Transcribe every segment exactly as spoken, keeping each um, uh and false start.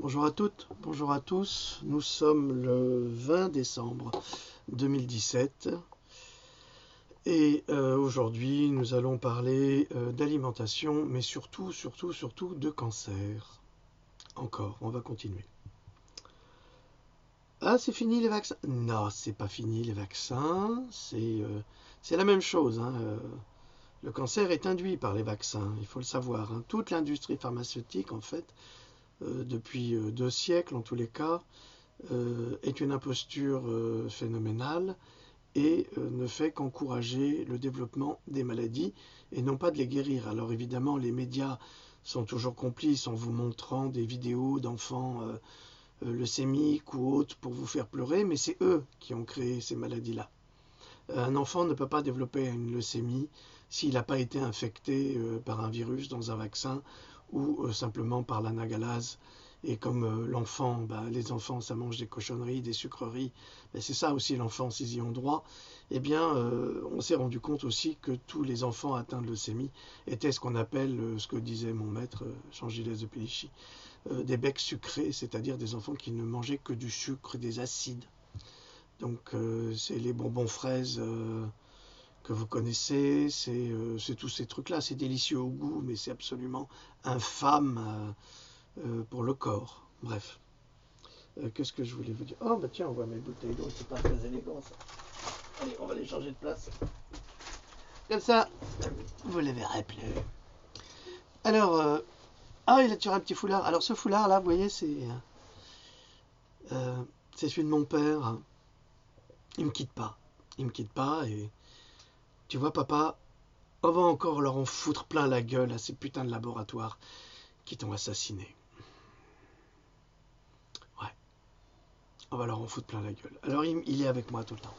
Bonjour à toutes, bonjour à tous. Nous sommes le vingt décembre deux mille dix-sept et euh, aujourd'hui nous allons parler euh, d'alimentation, mais surtout, surtout, surtout de cancer. Encore, on va continuer. Ah, c'est fini les vaccins? Non, c'est pas fini les vaccins, c'est euh, c'est la même chose, hein. Euh, le cancer est induit par les vaccins, il faut le savoir, hein. Toute l'industrie pharmaceutique, en fait, euh, depuis euh, deux siècles en tous les cas, euh, est une imposture euh, phénoménale et euh, ne fait qu'encourager le développement des maladies et non pas de les guérir. Alors évidemment, les médias sont toujours complices en vous montrant des vidéos d'enfants euh, euh, leucémiques ou autres pour vous faire pleurer, mais c'est eux qui ont créé ces maladies-là. Un enfant ne peut pas développer une leucémie s'il n'a pas été infecté euh, par un virus dans un vaccin ou euh, simplement par l'anagalase. Et comme euh, l'enfant, bah, les enfants, ça mange des cochonneries, des sucreries, ben c'est ça aussi l'enfance, ils y ont droit. Eh bien, euh, on s'est rendu compte aussi que tous les enfants atteints de leucémie étaient ce qu'on appelle, euh, ce que disait mon maître, euh, Jean Gilles de Pélichy, euh, des becs sucrés, c'est-à-dire des enfants qui ne mangeaient que du sucre, des acides. Donc, euh, c'est les bonbons fraises euh, que vous connaissez, c'est euh, c'est tous ces trucs-là, c'est délicieux au goût, mais c'est absolument infâme euh, euh, pour le corps. Bref. Euh, Qu'est-ce que je voulais vous dire? Oh, bah tiens, on voit mes bouteilles d'eau, c'est pas très élégant ça. Allez, on va les changer de place. Comme ça, vous les verrez plus. Alors, euh, ah, il a tiré un petit foulard. Alors, ce foulard-là, vous voyez, c'est euh, c'est celui de mon père. Il me quitte pas. Il me quitte pas et tu vois, papa, on va encore leur en foutre plein la gueule à ces putains de laboratoires qui t'ont assassiné. Ouais, on va leur en foutre plein la gueule. Alors, il, il est avec moi tout le temps.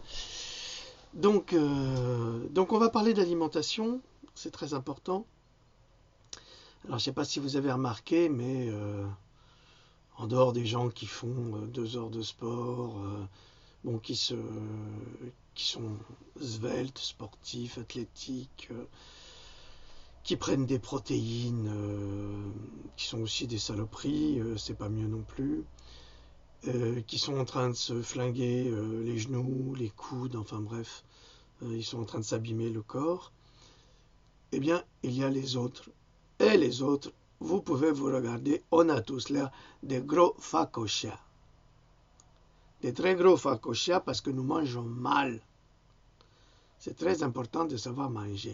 Donc, euh, donc on va parler d'alimentation, c'est très important. Alors, je ne sais pas si vous avez remarqué, mais euh, en dehors des gens qui font euh, deux heures de sport, euh, bon, qui, se, qui sont sveltes, sportifs, athlétiques, euh, qui prennent des protéines, euh, qui sont aussi des saloperies, euh, c'est pas mieux non plus, euh, qui sont en train de se flinguer euh, les genoux, les coudes, enfin bref, euh, ils sont en train de s'abîmer le corps. Eh bien, il y a les autres. Et les autres, vous pouvez vous regarder, on a tous l'air des gros facochas. Des très gros facochas parce que nous mangeons mal. C'est très important de savoir manger.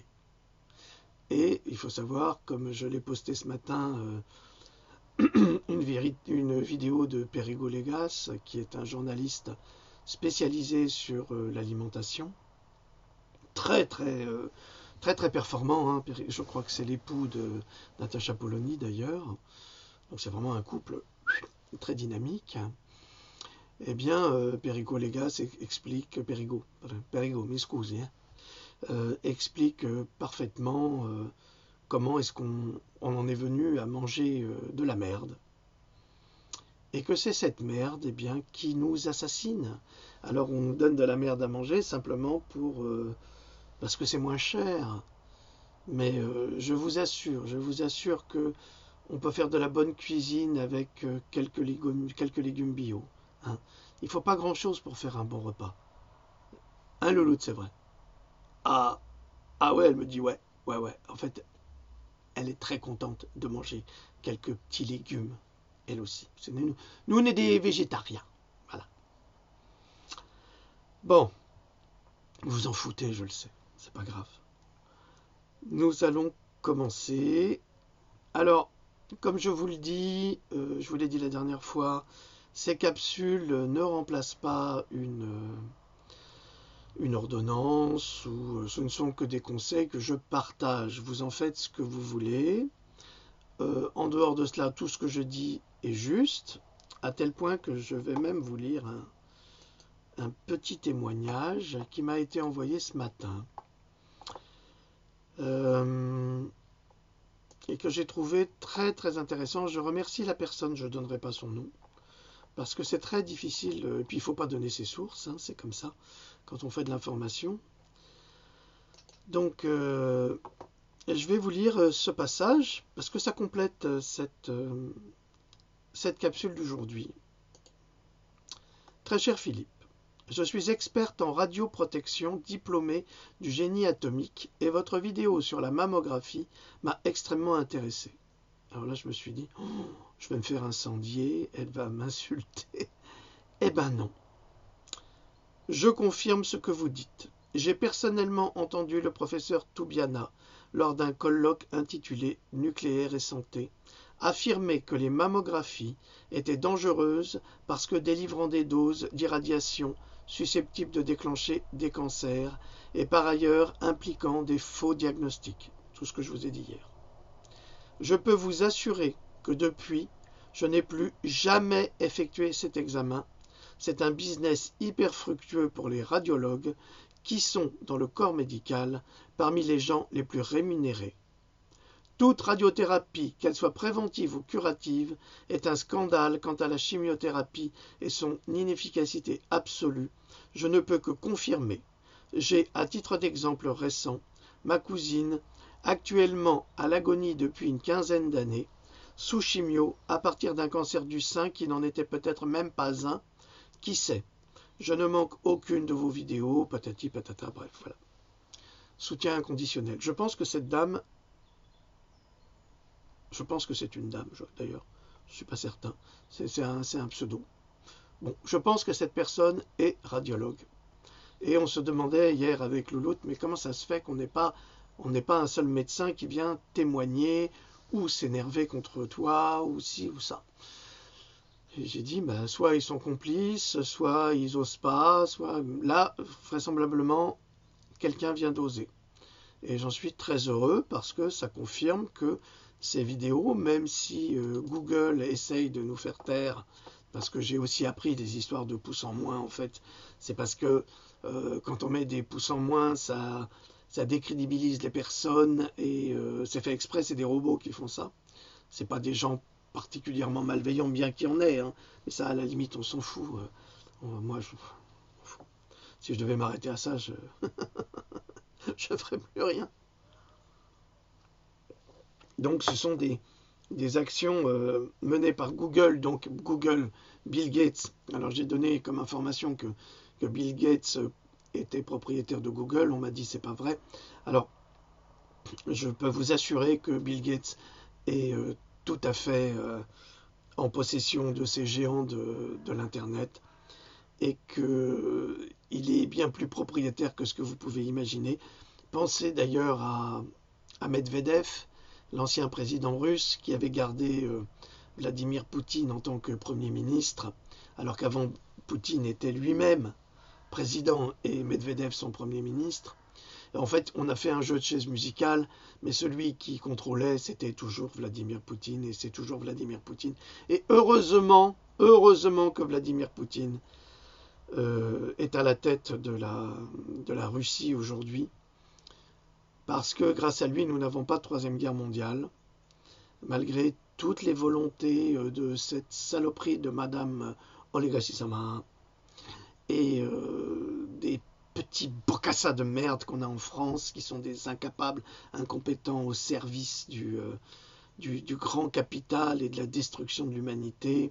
Et il faut savoir, comme je l'ai posté ce matin, euh, une, une vidéo de Perigo Légas, qui est un journaliste spécialisé sur euh, l'alimentation, très très euh, très très performant, hein. Je crois que c'est l'époux de Natacha Polony d'ailleurs, donc c'est vraiment un couple très dynamique. Eh bien, euh, Perigo Légas explique, Perigo, Perigo, mi scusi, hein, euh, explique euh, parfaitement euh, comment est-ce qu'on on en est venu à manger euh, de la merde. Et que c'est cette merde eh bien, qui nous assassine. Alors on nous donne de la merde à manger simplement pour euh, parce que c'est moins cher. Mais euh, je vous assure, je vous assure que on peut faire de la bonne cuisine avec euh, quelques légumes, quelques légumes bio. Hein. Il ne faut pas grand-chose pour faire un bon repas. Un louloute, c'est vrai. Ah, ah ouais, elle me dit ouais, ouais, ouais. En fait, elle est très contente de manger quelques petits légumes, elle aussi. Nous, nous, on est des végétariens. Voilà. Bon, vous en foutez, je le sais. C'est pas grave. Nous allons commencer. Alors, comme je vous le dis, euh, je vous l'ai dit la dernière fois, ces capsules ne remplacent pas une, euh, une ordonnance ou euh, ce ne sont que des conseils que je partage. Vous en faites ce que vous voulez. Euh, en dehors de cela, tout ce que je dis est juste, à tel point que je vais même vous lire un, un petit témoignage qui m'a été envoyé ce matin. Euh, et que j'ai trouvé très très intéressant. Je remercie la personne, je ne donnerai pas son nom, parce que c'est très difficile, et puis il ne faut pas donner ses sources, hein, c'est comme ça, quand on fait de l'information. Donc, euh, je vais vous lire ce passage, parce que ça complète cette, euh, cette capsule d'aujourd'hui. Très cher Philippe, je suis experte en radioprotection diplômée du génie atomique et votre vidéo sur la mammographie m'a extrêmement intéressé. Alors là, je me suis dit, oh, je vais me faire incendier, elle va m'insulter. Eh ben non. Je confirme ce que vous dites. J'ai personnellement entendu le professeur Toubiana, lors d'un colloque intitulé « Nucléaire et santé », affirmer que les mammographies étaient dangereuses parce que délivrant des doses d'irradiation susceptibles de déclencher des cancers et par ailleurs impliquant des faux diagnostics. Tout ce que je vous ai dit hier. Je peux vous assurer que depuis, je n'ai plus jamais effectué cet examen. C'est un business hyper fructueux pour les radiologues qui sont, dans le corps médical, parmi les gens les plus rémunérés. Toute radiothérapie, qu'elle soit préventive ou curative, est un scandale quant à la chimiothérapie et son inefficacité absolue. Je ne peux que confirmer. J'ai, à titre d'exemple récent, ma cousine, actuellement à l'agonie depuis une quinzaine d'années, sous chimio à partir d'un cancer du sein qui n'en était peut-être même pas un. Qui sait? Je ne manque aucune de vos vidéos, patati patata, bref, voilà. Soutien inconditionnel. Je pense que cette dame, je pense que c'est une dame, d'ailleurs, je ne suis pas certain, c'est un, un pseudo. Bon, je pense que cette personne est radiologue. Et on se demandait hier avec Louloute, mais comment ça se fait qu'on n'ait pas, on n'est pas un seul médecin qui vient témoigner ou s'énerver contre toi, ou ci ou ça. J'ai dit, ben, soit ils sont complices, soit ils osent pas, soit là, vraisemblablement, quelqu'un vient d'oser. Et j'en suis très heureux parce que ça confirme que ces vidéos, même si euh, Google essaye de nous faire taire, parce que j'ai aussi appris des histoires de pouces en moins, en fait, c'est parce que euh, quand on met des pouces en moins, ça, ça décrédibilise les personnes et euh, c'est fait exprès, c'est des robots qui font ça. C'est pas des gens particulièrement malveillant, bien qu'il y en ait, hein. Mais ça, à la limite, on s'en fout. Euh, moi, je, si je devais m'arrêter à ça, je ne ferais plus rien. Donc, ce sont des, des actions euh, menées par Google. Donc, Google, Bill Gates. Alors, j'ai donné comme information que, que Bill Gates était propriétaire de Google. On m'a dit c'est pas vrai. Alors, je peux vous assurer que Bill Gates est euh, tout à fait euh, en possession de ces géants de, de l'Internet et qu'il est bien plus propriétaire que ce que vous pouvez imaginer. Pensez d'ailleurs à, à Medvedev, l'ancien président russe qui avait gardé euh, Vladimir Poutine en tant que Premier ministre, alors qu'avant Poutine était lui-même président et Medvedev son Premier ministre. En fait, on a fait un jeu de chaises musicales, mais celui qui contrôlait, c'était toujours Vladimir Poutine, et c'est toujours Vladimir Poutine. Et heureusement, heureusement que Vladimir Poutine euh, est à la tête de la, de la Russie aujourd'hui, parce que grâce à lui, nous n'avons pas de troisième guerre mondiale, malgré toutes les volontés de cette saloperie de Madame Olegasisama et euh, des petits bocassas de merde qu'on a en France, qui sont des incapables, incompétents au service du, euh, du, du grand capital et de la destruction de l'humanité.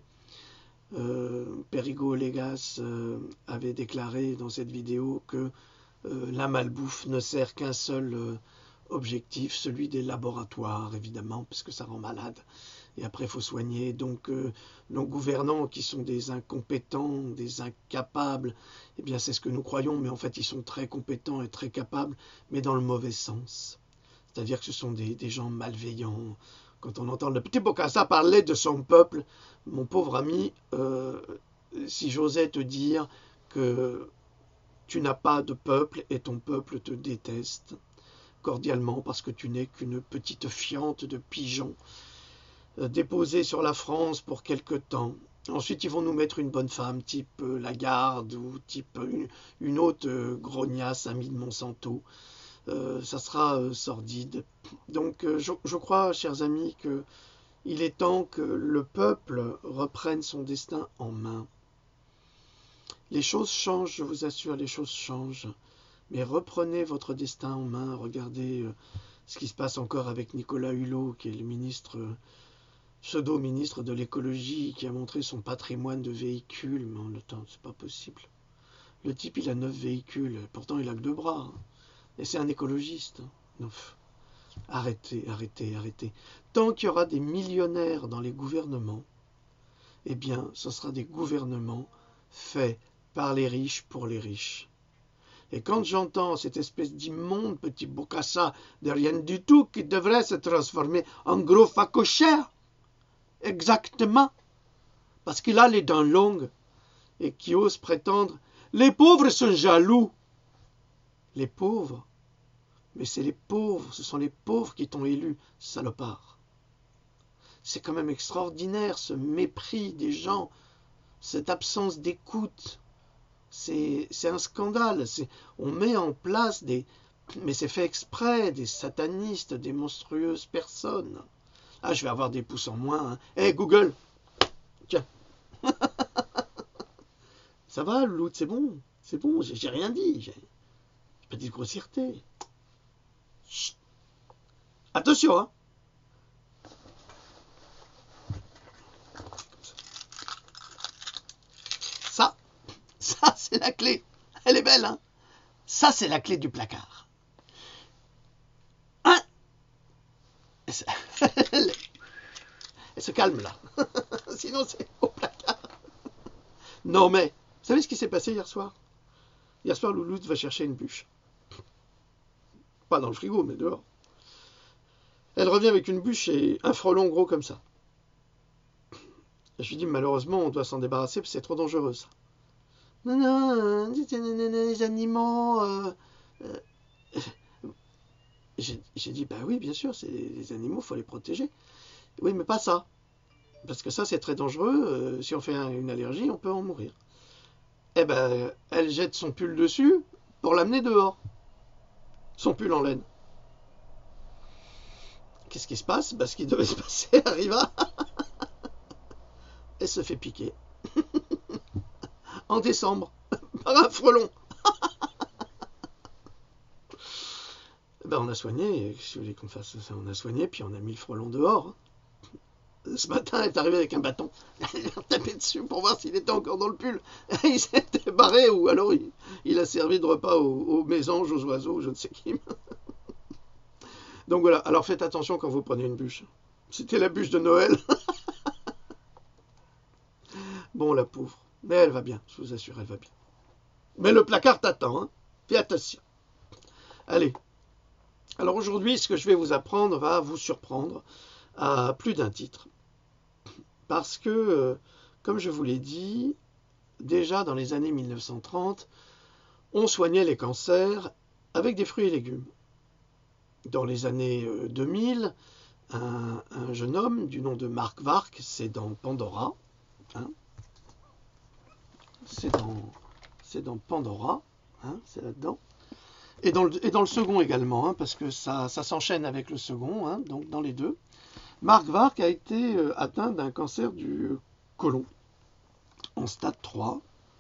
Euh, Perigo Légas euh, avait déclaré dans cette vidéo que euh, la malbouffe ne sert qu'un seul euh, objectif, celui des laboratoires, évidemment, parce que ça rend malade. Et après, il faut soigner. Donc, euh, nos gouvernants, qui sont des incompétents, des incapables, eh bien, c'est ce que nous croyons, mais en fait, ils sont très compétents et très capables, mais dans le mauvais sens. C'est-à-dire que ce sont des, des gens malveillants. Quand on entend le petit Bokassa parler de son peuple, mon pauvre ami, euh, si j'osais te dire que tu n'as pas de peuple et ton peuple te déteste cordialement parce que tu n'es qu'une petite fiente de pigeons déposés sur la France pour quelque temps. Ensuite, ils vont nous mettre une bonne femme, type euh, Lagarde ou type une, une autre euh, grognasse amie de Monsanto. Euh, ça sera euh, sordide. Donc, euh, je, je crois, chers amis, qu'il est temps que le peuple reprenne son destin en main. Les choses changent, je vous assure, les choses changent. Mais reprenez votre destin en main. Regardez euh, ce qui se passe encore avec Nicolas Hulot, qui est le ministre... Euh, pseudo-ministre de l'écologie qui a montré son patrimoine de véhicules, mais en le temps, c'est pas possible. Le type, il a neuf véhicules, pourtant il a que deux bras. Hein. Et c'est un écologiste. Hein. Non, pff, arrêtez, arrêtez, arrêtez. Tant qu'il y aura des millionnaires dans les gouvernements, eh bien, ce sera des gouvernements faits par les riches pour les riches. Et quand j'entends cette espèce d'immonde petit bocassa de rien du tout qui devrait se transformer en gros facochère, exactement, parce qu'il a les dents longues et qui ose prétendre « les pauvres sont jaloux ». Les pauvres, mais c'est les pauvres, ce sont les pauvres qui t'ont élu, salopard. C'est quand même extraordinaire ce mépris des gens, cette absence d'écoute. C'est un scandale. On met en place des... Mais c'est fait exprès, des satanistes, des monstrueuses personnes. Ah, je vais avoir des pouces en moins. Hein. Hey, Google. Tiens. Ça va, Louloute, c'est bon. C'est bon, j'ai rien dit. J'ai pas dit de grossièreté. Chut. Attention, hein. Ça, ça, c'est la clé. Elle est belle, hein. Ça, c'est la clé du placard. Hein. Elle se calme, là. Sinon, c'est au placard. Non, mais, vous savez ce qui s'est passé hier soir? Hier soir, Louloute va chercher une bûche. Pas dans le frigo, mais dehors. Elle revient avec une bûche et un frelon gros comme ça. Je lui dis, malheureusement, on doit s'en débarrasser parce que c'est trop dangereux, ça. Non, non, les animaux... Euh, euh, J'ai dit, bah oui, bien sûr, c'est les animaux, il faut les protéger. Oui, mais pas ça. Parce que ça, c'est très dangereux. Euh, si on fait un, une allergie, on peut en mourir. Eh ben, elle jette son pull dessus pour l'amener dehors. Son pull en laine. Qu'est-ce qui se passe? Bah, ce qui devait se passer arriva. Elle se fait piquer. En décembre. Par un frelon. Ben, on a soigné. Si vous voulez qu'on fasse ça, on a soigné, puis on a mis le frelon dehors. Ce matin, elle est arrivée avec un bâton. Elle a tapé dessus pour voir s'il était encore dans le pull. Il s'était barré, ou alors il, il a servi de repas aux, aux mésanges, aux oiseaux, je ne sais qui. Donc voilà, alors faites attention quand vous prenez une bûche. C'était la bûche de Noël. Bon, la pauvre. Mais elle va bien, je vous assure, elle va bien. Mais le placard t'attend, hein. Fais attention. Allez. Alors aujourd'hui, ce que je vais vous apprendre va vous surprendre à plus d'un titre. Parce que, euh, comme je vous l'ai dit, déjà dans les années mille neuf cent trente, on soignait les cancers avec des fruits et légumes. Dans les années deux mille, un, un jeune homme du nom de Marc Wark, c'est dans Pandora, hein, c'est dans, c'est dans Pandora, hein, c'est là-dedans, et dans, le, et dans le second également, hein, parce que ça, ça s'enchaîne avec le second, hein, donc dans les deux. Marc Wark a été euh, atteint d'un cancer du côlon en stade trois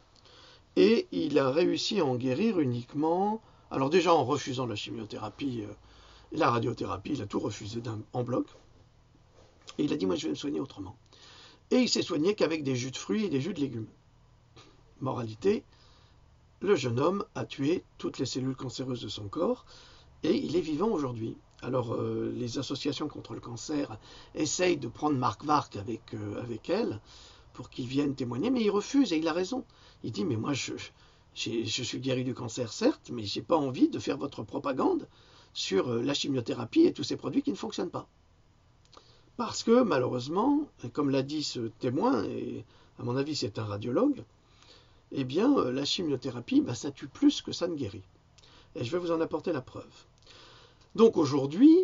et il a réussi à en guérir uniquement, alors déjà en refusant la chimiothérapie euh, et la radiothérapie, il a tout refusé en bloc et il a dit moi je vais me soigner autrement. Et il s'est soigné qu'avec des jus de fruits et des jus de légumes. Moralité, le jeune homme a tué toutes les cellules cancéreuses de son corps et il est vivant aujourd'hui. Alors, euh, les associations contre le cancer essayent de prendre Marc Wark avec, euh, avec elle pour qu'il vienne témoigner, mais il refuse et il a raison. Il dit, mais moi, je, je suis guéri du cancer, certes, mais je n'ai pas envie de faire votre propagande sur euh, la chimiothérapie et tous ces produits qui ne fonctionnent pas. Parce que, malheureusement, comme l'a dit ce témoin, et à mon avis c'est un radiologue, eh bien, euh, la chimiothérapie, bah, ça tue plus que ça ne guérit. Et je vais vous en apporter la preuve. Donc aujourd'hui,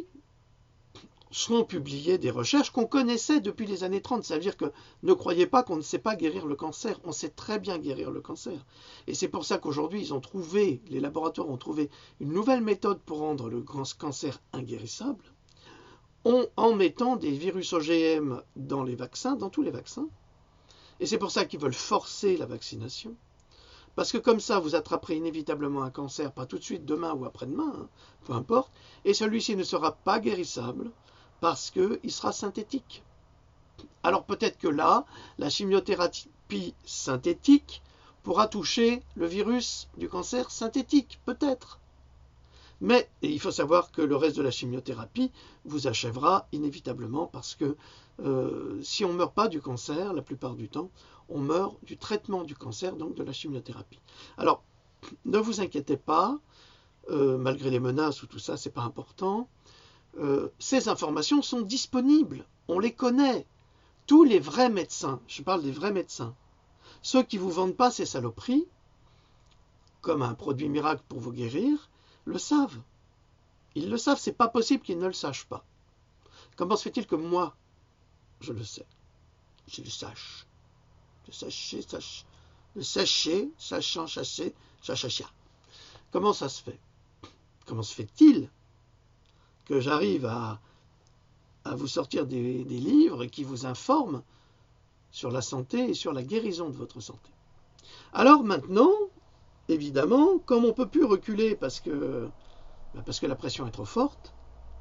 sont publiées des recherches qu'on connaissait depuis les années trente. Ça veut dire que ne croyez pas qu'on ne sait pas guérir le cancer. On sait très bien guérir le cancer. Et c'est pour ça qu'aujourd'hui, ils ont trouvé, les laboratoires ont trouvé une nouvelle méthode pour rendre le cancer inguérissable en, en mettant des virus O G M dans les vaccins, dans tous les vaccins. Et c'est pour ça qu'ils veulent forcer la vaccination. Parce que comme ça, vous attraperez inévitablement un cancer, pas tout de suite, demain ou après-demain, hein, peu importe, et celui-ci ne sera pas guérissable parce qu'il sera synthétique. Alors peut-être que là, la chimiothérapie synthétique pourra toucher le virus du cancer synthétique, peut-être. Mais il faut savoir que le reste de la chimiothérapie vous achèvera inévitablement parce que euh, si on ne meurt pas du cancer, la plupart du temps, on meurt du traitement du cancer, donc de la chimiothérapie. Alors, ne vous inquiétez pas, euh, malgré les menaces ou tout ça, c'est pas important. Euh, ces informations sont disponibles, on les connaît. Tous les vrais médecins, je parle des vrais médecins, ceux qui ne vous vendent pas ces saloperies, comme un produit miracle pour vous guérir, le savent. Ils le savent, c'est pas possible qu'ils ne le sachent pas. Comment se fait-il que moi, je le sais, je le sache, le sacher, sache, le sacher, sachant, chasser, chachacha. Comment ça se fait? Comment se fait-il que j'arrive à, à vous sortir des, des livres qui vous informent sur la santé et sur la guérison de votre santé? Alors maintenant, évidemment, comme on ne peut plus reculer parce que, ben parce que la pression est trop forte,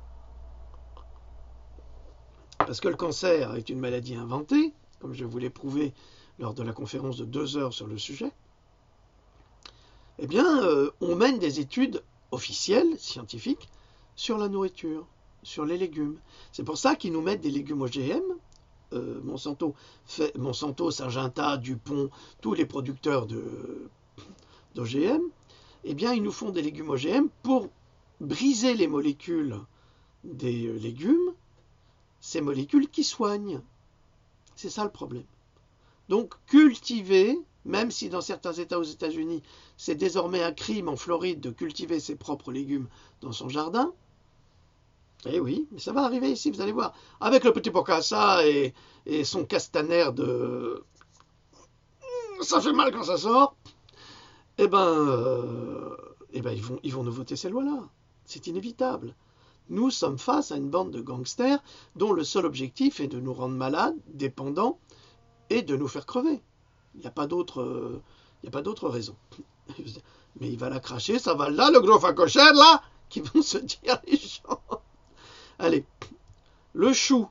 parce que le cancer est une maladie inventée, comme je vous l'ai prouvé lors de la conférence de deux heures sur le sujet, eh bien, euh, on mène des études officielles, scientifiques, sur la nourriture, sur les légumes. C'est pour ça qu'ils nous mettent des légumes O G M. Euh, Monsanto, fait, Monsanto, Syngenta, Dupont, tous les producteurs d'O G M, eh bien, ils nous font des légumes O G M pour briser les molécules des légumes, ces molécules qui soignent. C'est ça le problème. Donc, cultiver, même si dans certains États aux États-Unis, c'est désormais un crime en Floride de cultiver ses propres légumes dans son jardin, eh oui, mais ça va arriver ici, vous allez voir. Avec le petit Bocassa et, et son castaner de... Ça fait mal quand ça sort. Eh ben, euh, eh ben ils, vont, ils vont nous voter ces lois-là. C'est inévitable. Nous sommes face à une bande de gangsters dont le seul objectif est de nous rendre malades, dépendants et de nous faire crever. Il n'y a pas d'autre euh, il n'y a pas d'autre raison. Mais il va la cracher, ça va là, le gros facochère, là, qui vont se dire les gens. Allez, le chou,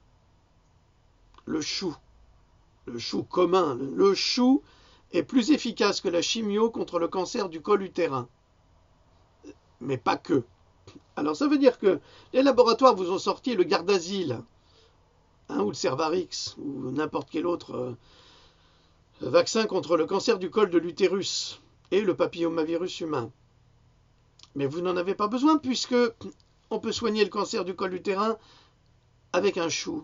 le chou, le chou commun, le chou est plus efficace que la chimio contre le cancer du col utérin. Mais pas que. Alors ça veut dire que les laboratoires vous ont sorti le Gardasil, hein, ou le Cervarix, ou n'importe quel autre euh, vaccin contre le cancer du col de l'utérus et le papillomavirus humain. Mais vous n'en avez pas besoin puisque on peut soigner le cancer du col utérin avec un chou.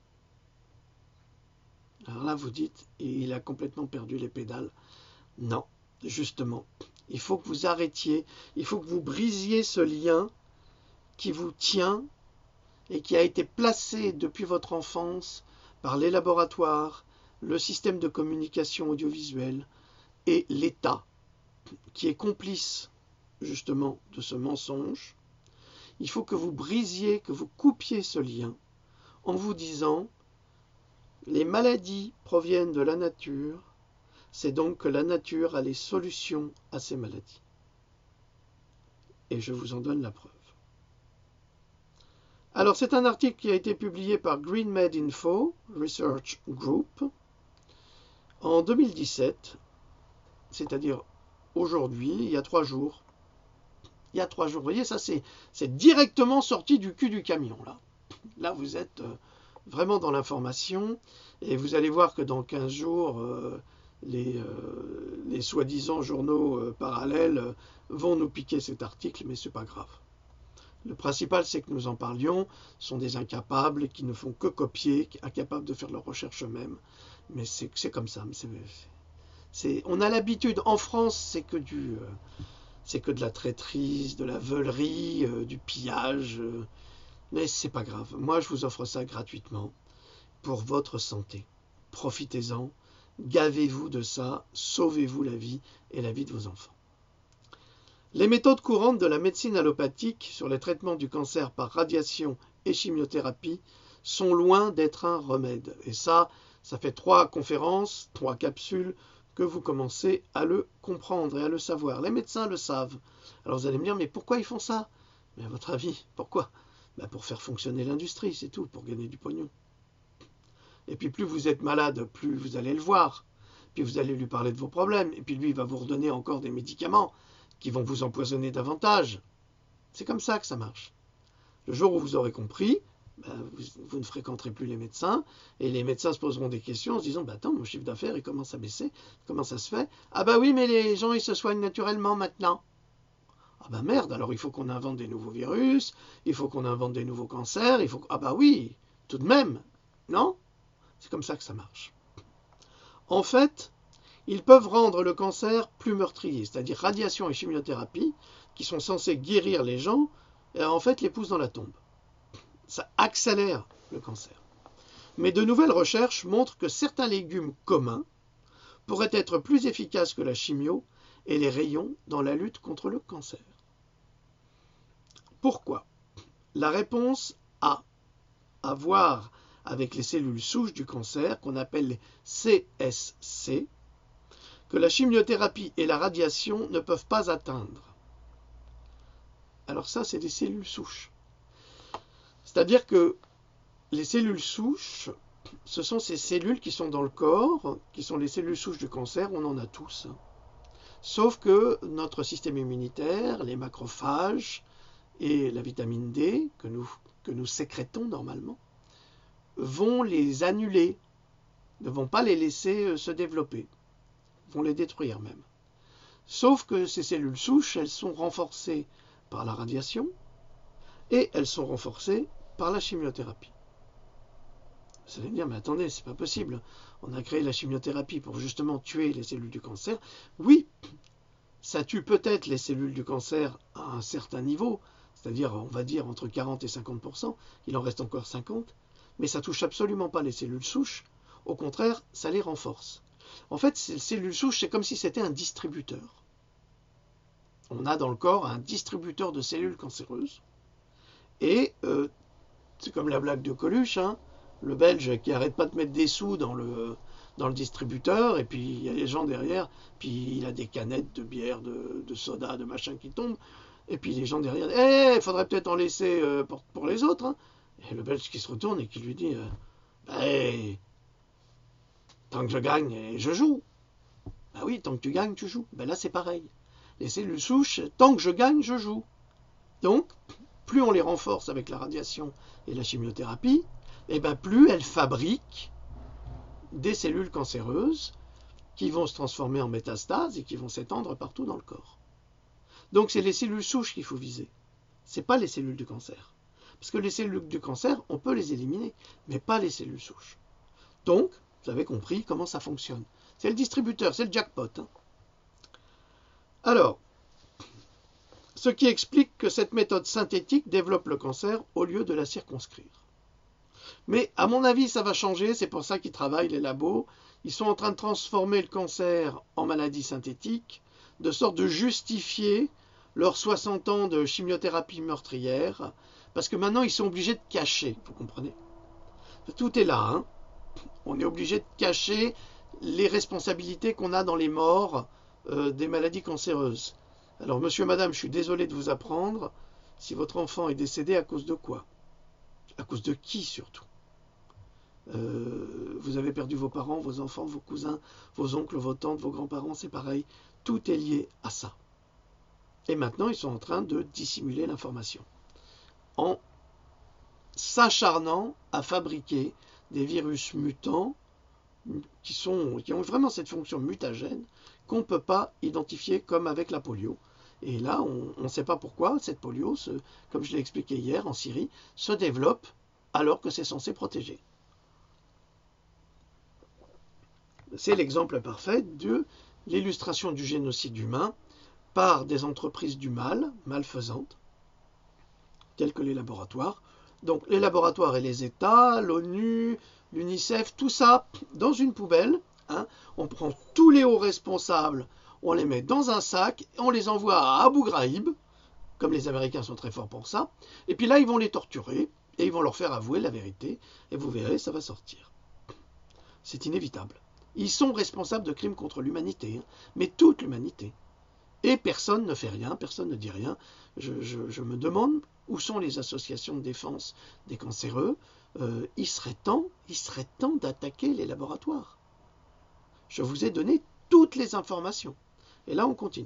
Alors là, vous dites, il a complètement perdu les pédales. Non, justement, il faut que vous arrêtiez, il faut que vous brisiez ce lien qui vous tient et qui a été placé depuis votre enfance par les laboratoires, le système de communication audiovisuelle et l'État, qui est complice justement de ce mensonge. Il faut que vous brisiez, que vous coupiez ce lien en vous disant les maladies proviennent de la nature, c'est donc que la nature a les solutions à ces maladies. Et je vous en donne la preuve. Alors c'est un article qui a été publié par GreenMed Info Research Group en deux mille dix-sept, c'est-à-dire aujourd'hui, il y a trois jours. Il y a trois jours, vous voyez, ça c'est, c'est directement sorti du cul du camion, là. Là, vous êtes euh, vraiment dans l'information, et vous allez voir que dans quinze jours, euh, les, euh, les soi-disant journaux euh, parallèles euh, vont nous piquer cet article, mais c'est pas grave. Le principal, c'est que nous en parlions, sont des incapables qui ne font que copier, incapables de faire leurs recherches eux-mêmes. Mais c'est, c'est comme ça. C'est, c'est, on a l'habitude, en France, c'est que du... Euh, c'est que de la traîtrise, de la veulerie, euh, du pillage. Euh, mais c'est pas grave. Moi, je vous offre ça gratuitement pour votre santé. Profitez-en, gavez-vous de ça, sauvez-vous la vie et la vie de vos enfants. Les méthodes courantes de la médecine allopathique sur les traitements du cancer par radiation et chimiothérapie sont loin d'être un remède. Et ça, ça fait trois conférences, trois capsules que vous commencez à le comprendre et à le savoir. Les médecins le savent. Alors vous allez me dire, mais pourquoi ils font ça? Mais à votre avis, pourquoi? Ben pour faire fonctionner l'industrie, c'est tout, pour gagner du pognon. Et puis plus vous êtes malade, plus vous allez le voir. Puis vous allez lui parler de vos problèmes. Et puis lui, il va vous redonner encore des médicaments qui vont vous empoisonner davantage. C'est comme ça que ça marche. Le jour où vous aurez compris, ben, vous, vous ne fréquenterez plus les médecins. Et les médecins se poseront des questions en se disant, ben, attends, mon chiffre d'affaires, il commence à baisser. Comment ça se fait? Ah bah oui, mais les gens, ils se soignent naturellement maintenant. Ah bah merde, alors il faut qu'on invente des nouveaux virus, il faut qu'on invente des nouveaux cancers, il faut... Ah bah oui, tout de même, non? C'est comme ça que ça marche. En fait, ils peuvent rendre le cancer plus meurtrier, c'est-à-dire radiation et chimiothérapie, qui sont censés guérir les gens, et en fait les poussent dans la tombe. Ça accélère le cancer. Mais de nouvelles recherches montrent que certains légumes communs pourraient être plus efficaces que la chimio et les rayons dans la lutte contre le cancer. Pourquoi? La réponse a à voir avec les cellules souches du cancer, qu'on appelle les C S C, que la chimiothérapie et la radiation ne peuvent pas atteindre. Alors ça, c'est des cellules souches. C'est-à-dire que les cellules souches, ce sont ces cellules qui sont dans le corps, qui sont les cellules souches du cancer, on en a tous. Sauf que notre système immunitaire, les macrophages et la vitamine D, que nous, que nous sécrétons normalement, vont les annuler, ne vont pas les laisser se développer, vont les détruire même. Sauf que ces cellules souches, elles sont renforcées par la radiation et elles sont renforcées par la chimiothérapie. Vous allez me dire, mais attendez, c'est pas possible. On a créé la chimiothérapie pour justement tuer les cellules du cancer. Oui, ça tue peut-être les cellules du cancer à un certain niveau, c'est-à-dire, on va dire, entre quarante et cinquante pour cent, il en reste encore cinquante, mais ça ne touche absolument pas les cellules souches, au contraire, ça les renforce. En fait, ces cellules souches, c'est comme si c'était un distributeur. On a dans le corps un distributeur de cellules cancéreuses, et euh, c'est comme la blague de Coluche, hein, le Belge qui n'arrête pas de mettre des sous dans le, dans le distributeur, et puis il y a les gens derrière, puis il a des canettes de bière, de, de soda, de machin qui tombent, et puis les gens derrière, il hey, faudrait peut-être en laisser euh, pour, pour les autres. Hein. Et le Belge qui se retourne et qui lui dit, euh, bah, hey, tant que je gagne, je joue. Bah oui, tant que tu gagnes, tu joues. Ben là, c'est pareil. Les cellules souches, tant que je gagne, je joue. Donc, plus on les renforce avec la radiation et la chimiothérapie, et ben plus elles fabriquent des cellules cancéreuses qui vont se transformer en métastases et qui vont s'étendre partout dans le corps. Donc c'est les cellules souches qu'il faut viser. Ce n'est pas les cellules du cancer. Parce que les cellules du cancer, on peut les éliminer, mais pas les cellules souches. Donc, vous avez compris comment ça fonctionne. C'est le distributeur, c'est le jackpot. Hein. Alors, ce qui explique que cette méthode synthétique développe le cancer au lieu de la circonscrire. Mais à mon avis, ça va changer, c'est pour ça qu'ils travaillent, les labos. Ils sont en train de transformer le cancer en maladie synthétique, de sorte de justifier leurs soixante ans de chimiothérapie meurtrière, parce que maintenant ils sont obligés de cacher, vous comprenez? Tout est là, hein. On est obligé de cacher les responsabilités qu'on a dans les morts euh, des maladies cancéreuses. Alors monsieur, madame, je suis désolé de vous apprendre, si votre enfant est décédé, à cause de quoi? À cause de qui surtout? euh, Vous avez perdu vos parents, vos enfants, vos cousins, vos oncles, vos tantes, vos grands-parents, c'est pareil. Tout est lié à ça. Et maintenant, ils sont en train de dissimuler l'information en s'acharnant à fabriquer des virus mutants qui, sont, qui ont vraiment cette fonction mutagène qu'on ne peut pas identifier comme avec la polio. Et là, on ne sait pas pourquoi cette polio, se, comme je l'ai expliqué hier en Syrie, se développe alors que c'est censé protéger. C'est l'exemple parfait de l'illustration du génocide humain par des entreprises du mal, malfaisantes, telles que les laboratoires. Donc les laboratoires et les États, l'ONU, l'UNICEF, tout ça dans une poubelle. Hein, on prend tous les hauts responsables, on les met dans un sac, et on les envoie à Abu Ghraib, comme les Américains sont très forts pour ça, et puis là ils vont les torturer, et ils vont leur faire avouer la vérité, et vous verrez, ça va sortir. C'est inévitable. Ils sont responsables de crimes contre l'humanité, hein, mais toute l'humanité. Et personne ne fait rien, personne ne dit rien. Je, je, je me demande où sont les associations de défense des cancéreux. euh, il serait temps, il serait temps d'attaquer les laboratoires. Je vous ai donné toutes les informations. Et là, on continue.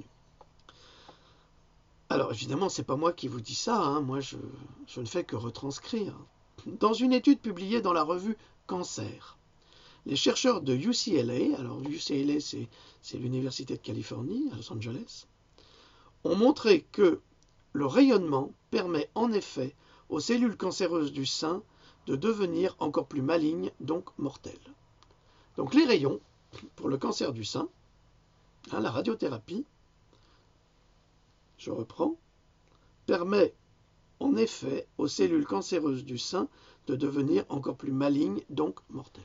Alors, évidemment, ce n'est pas moi qui vous dis ça, hein. Moi, je, je ne fais que retranscrire. Dans une étude publiée dans la revue Cancer, les chercheurs de U C L A, alors U C L A, c'est, c'est l'Université de Californie, à Los Angeles, ont montré que le rayonnement permet en effet aux cellules cancéreuses du sein de devenir encore plus malignes, donc mortelles. Donc les rayons, pour le cancer du sein, hein, la radiothérapie, je reprends, permet en effet aux cellules cancéreuses du sein de devenir encore plus malignes, donc mortelles.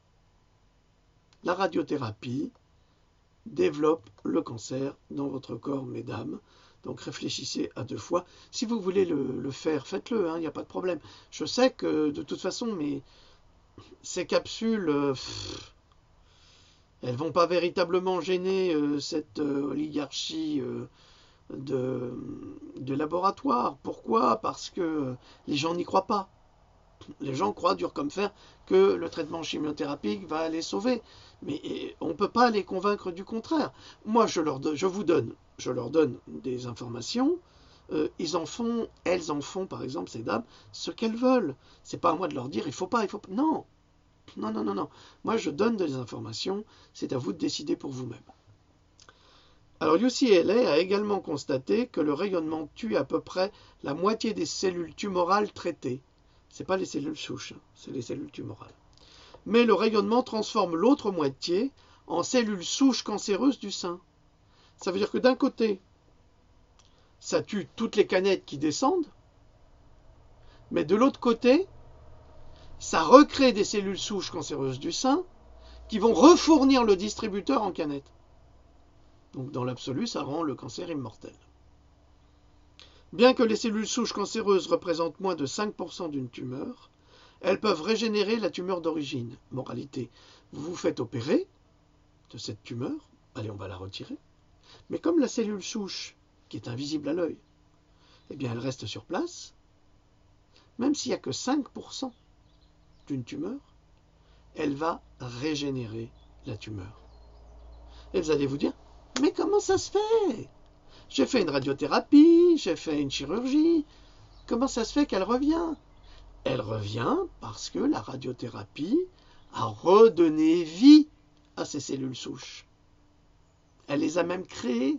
La radiothérapie développe le cancer dans votre corps, mesdames. Donc réfléchissez à deux fois. Si vous voulez le, le faire, faites-le, il n'y a pas de problème. Je sais que de toute façon, mais ces capsules, euh, pff, elles ne vont pas véritablement gêner euh, cette euh, oligarchie euh, de, de laboratoire. Pourquoi? Parce que les gens n'y croient pas. Les gens croient dur comme fer que le traitement chimiothérapique va les sauver. Mais on ne peut pas les convaincre du contraire. Moi, je, leur donne, je vous donne, je leur donne des informations. Euh, ils en font, elles en font, par exemple, ces dames, ce qu'elles veulent. C'est pas à moi de leur dire, il faut pas, il faut pas. Non, non, non, non, non. Moi, je donne des informations. C'est à vous de décider pour vous-même. Alors, U C L A a également constaté que le rayonnement tue à peu près la moitié des cellules tumorales traitées. Ce n'est pas les cellules souches, hein, c'est les cellules tumorales. Mais le rayonnement transforme l'autre moitié en cellules souches cancéreuses du sein. Ça veut dire que d'un côté, ça tue toutes les canettes qui descendent, mais de l'autre côté, ça recrée des cellules souches cancéreuses du sein qui vont refournir le distributeur en canettes. Donc dans l'absolu, ça rend le cancer immortel. Bien que les cellules souches cancéreuses représentent moins de cinq pour cent d'une tumeur, elles peuvent régénérer la tumeur d'origine. Moralité, vous vous faites opérer de cette tumeur, allez, on va la retirer, mais comme la cellule souche, qui est invisible à l'œil, eh bien elle reste sur place, même s'il n'y a que cinq pour cent d'une tumeur, elle va régénérer la tumeur. Et vous allez vous dire, mais comment ça se fait? J'ai fait une radiothérapie, j'ai fait une chirurgie. Comment ça se fait qu'elle revient? Elle revient parce que la radiothérapie a redonné vie à ces cellules souches. Elle les a même créées.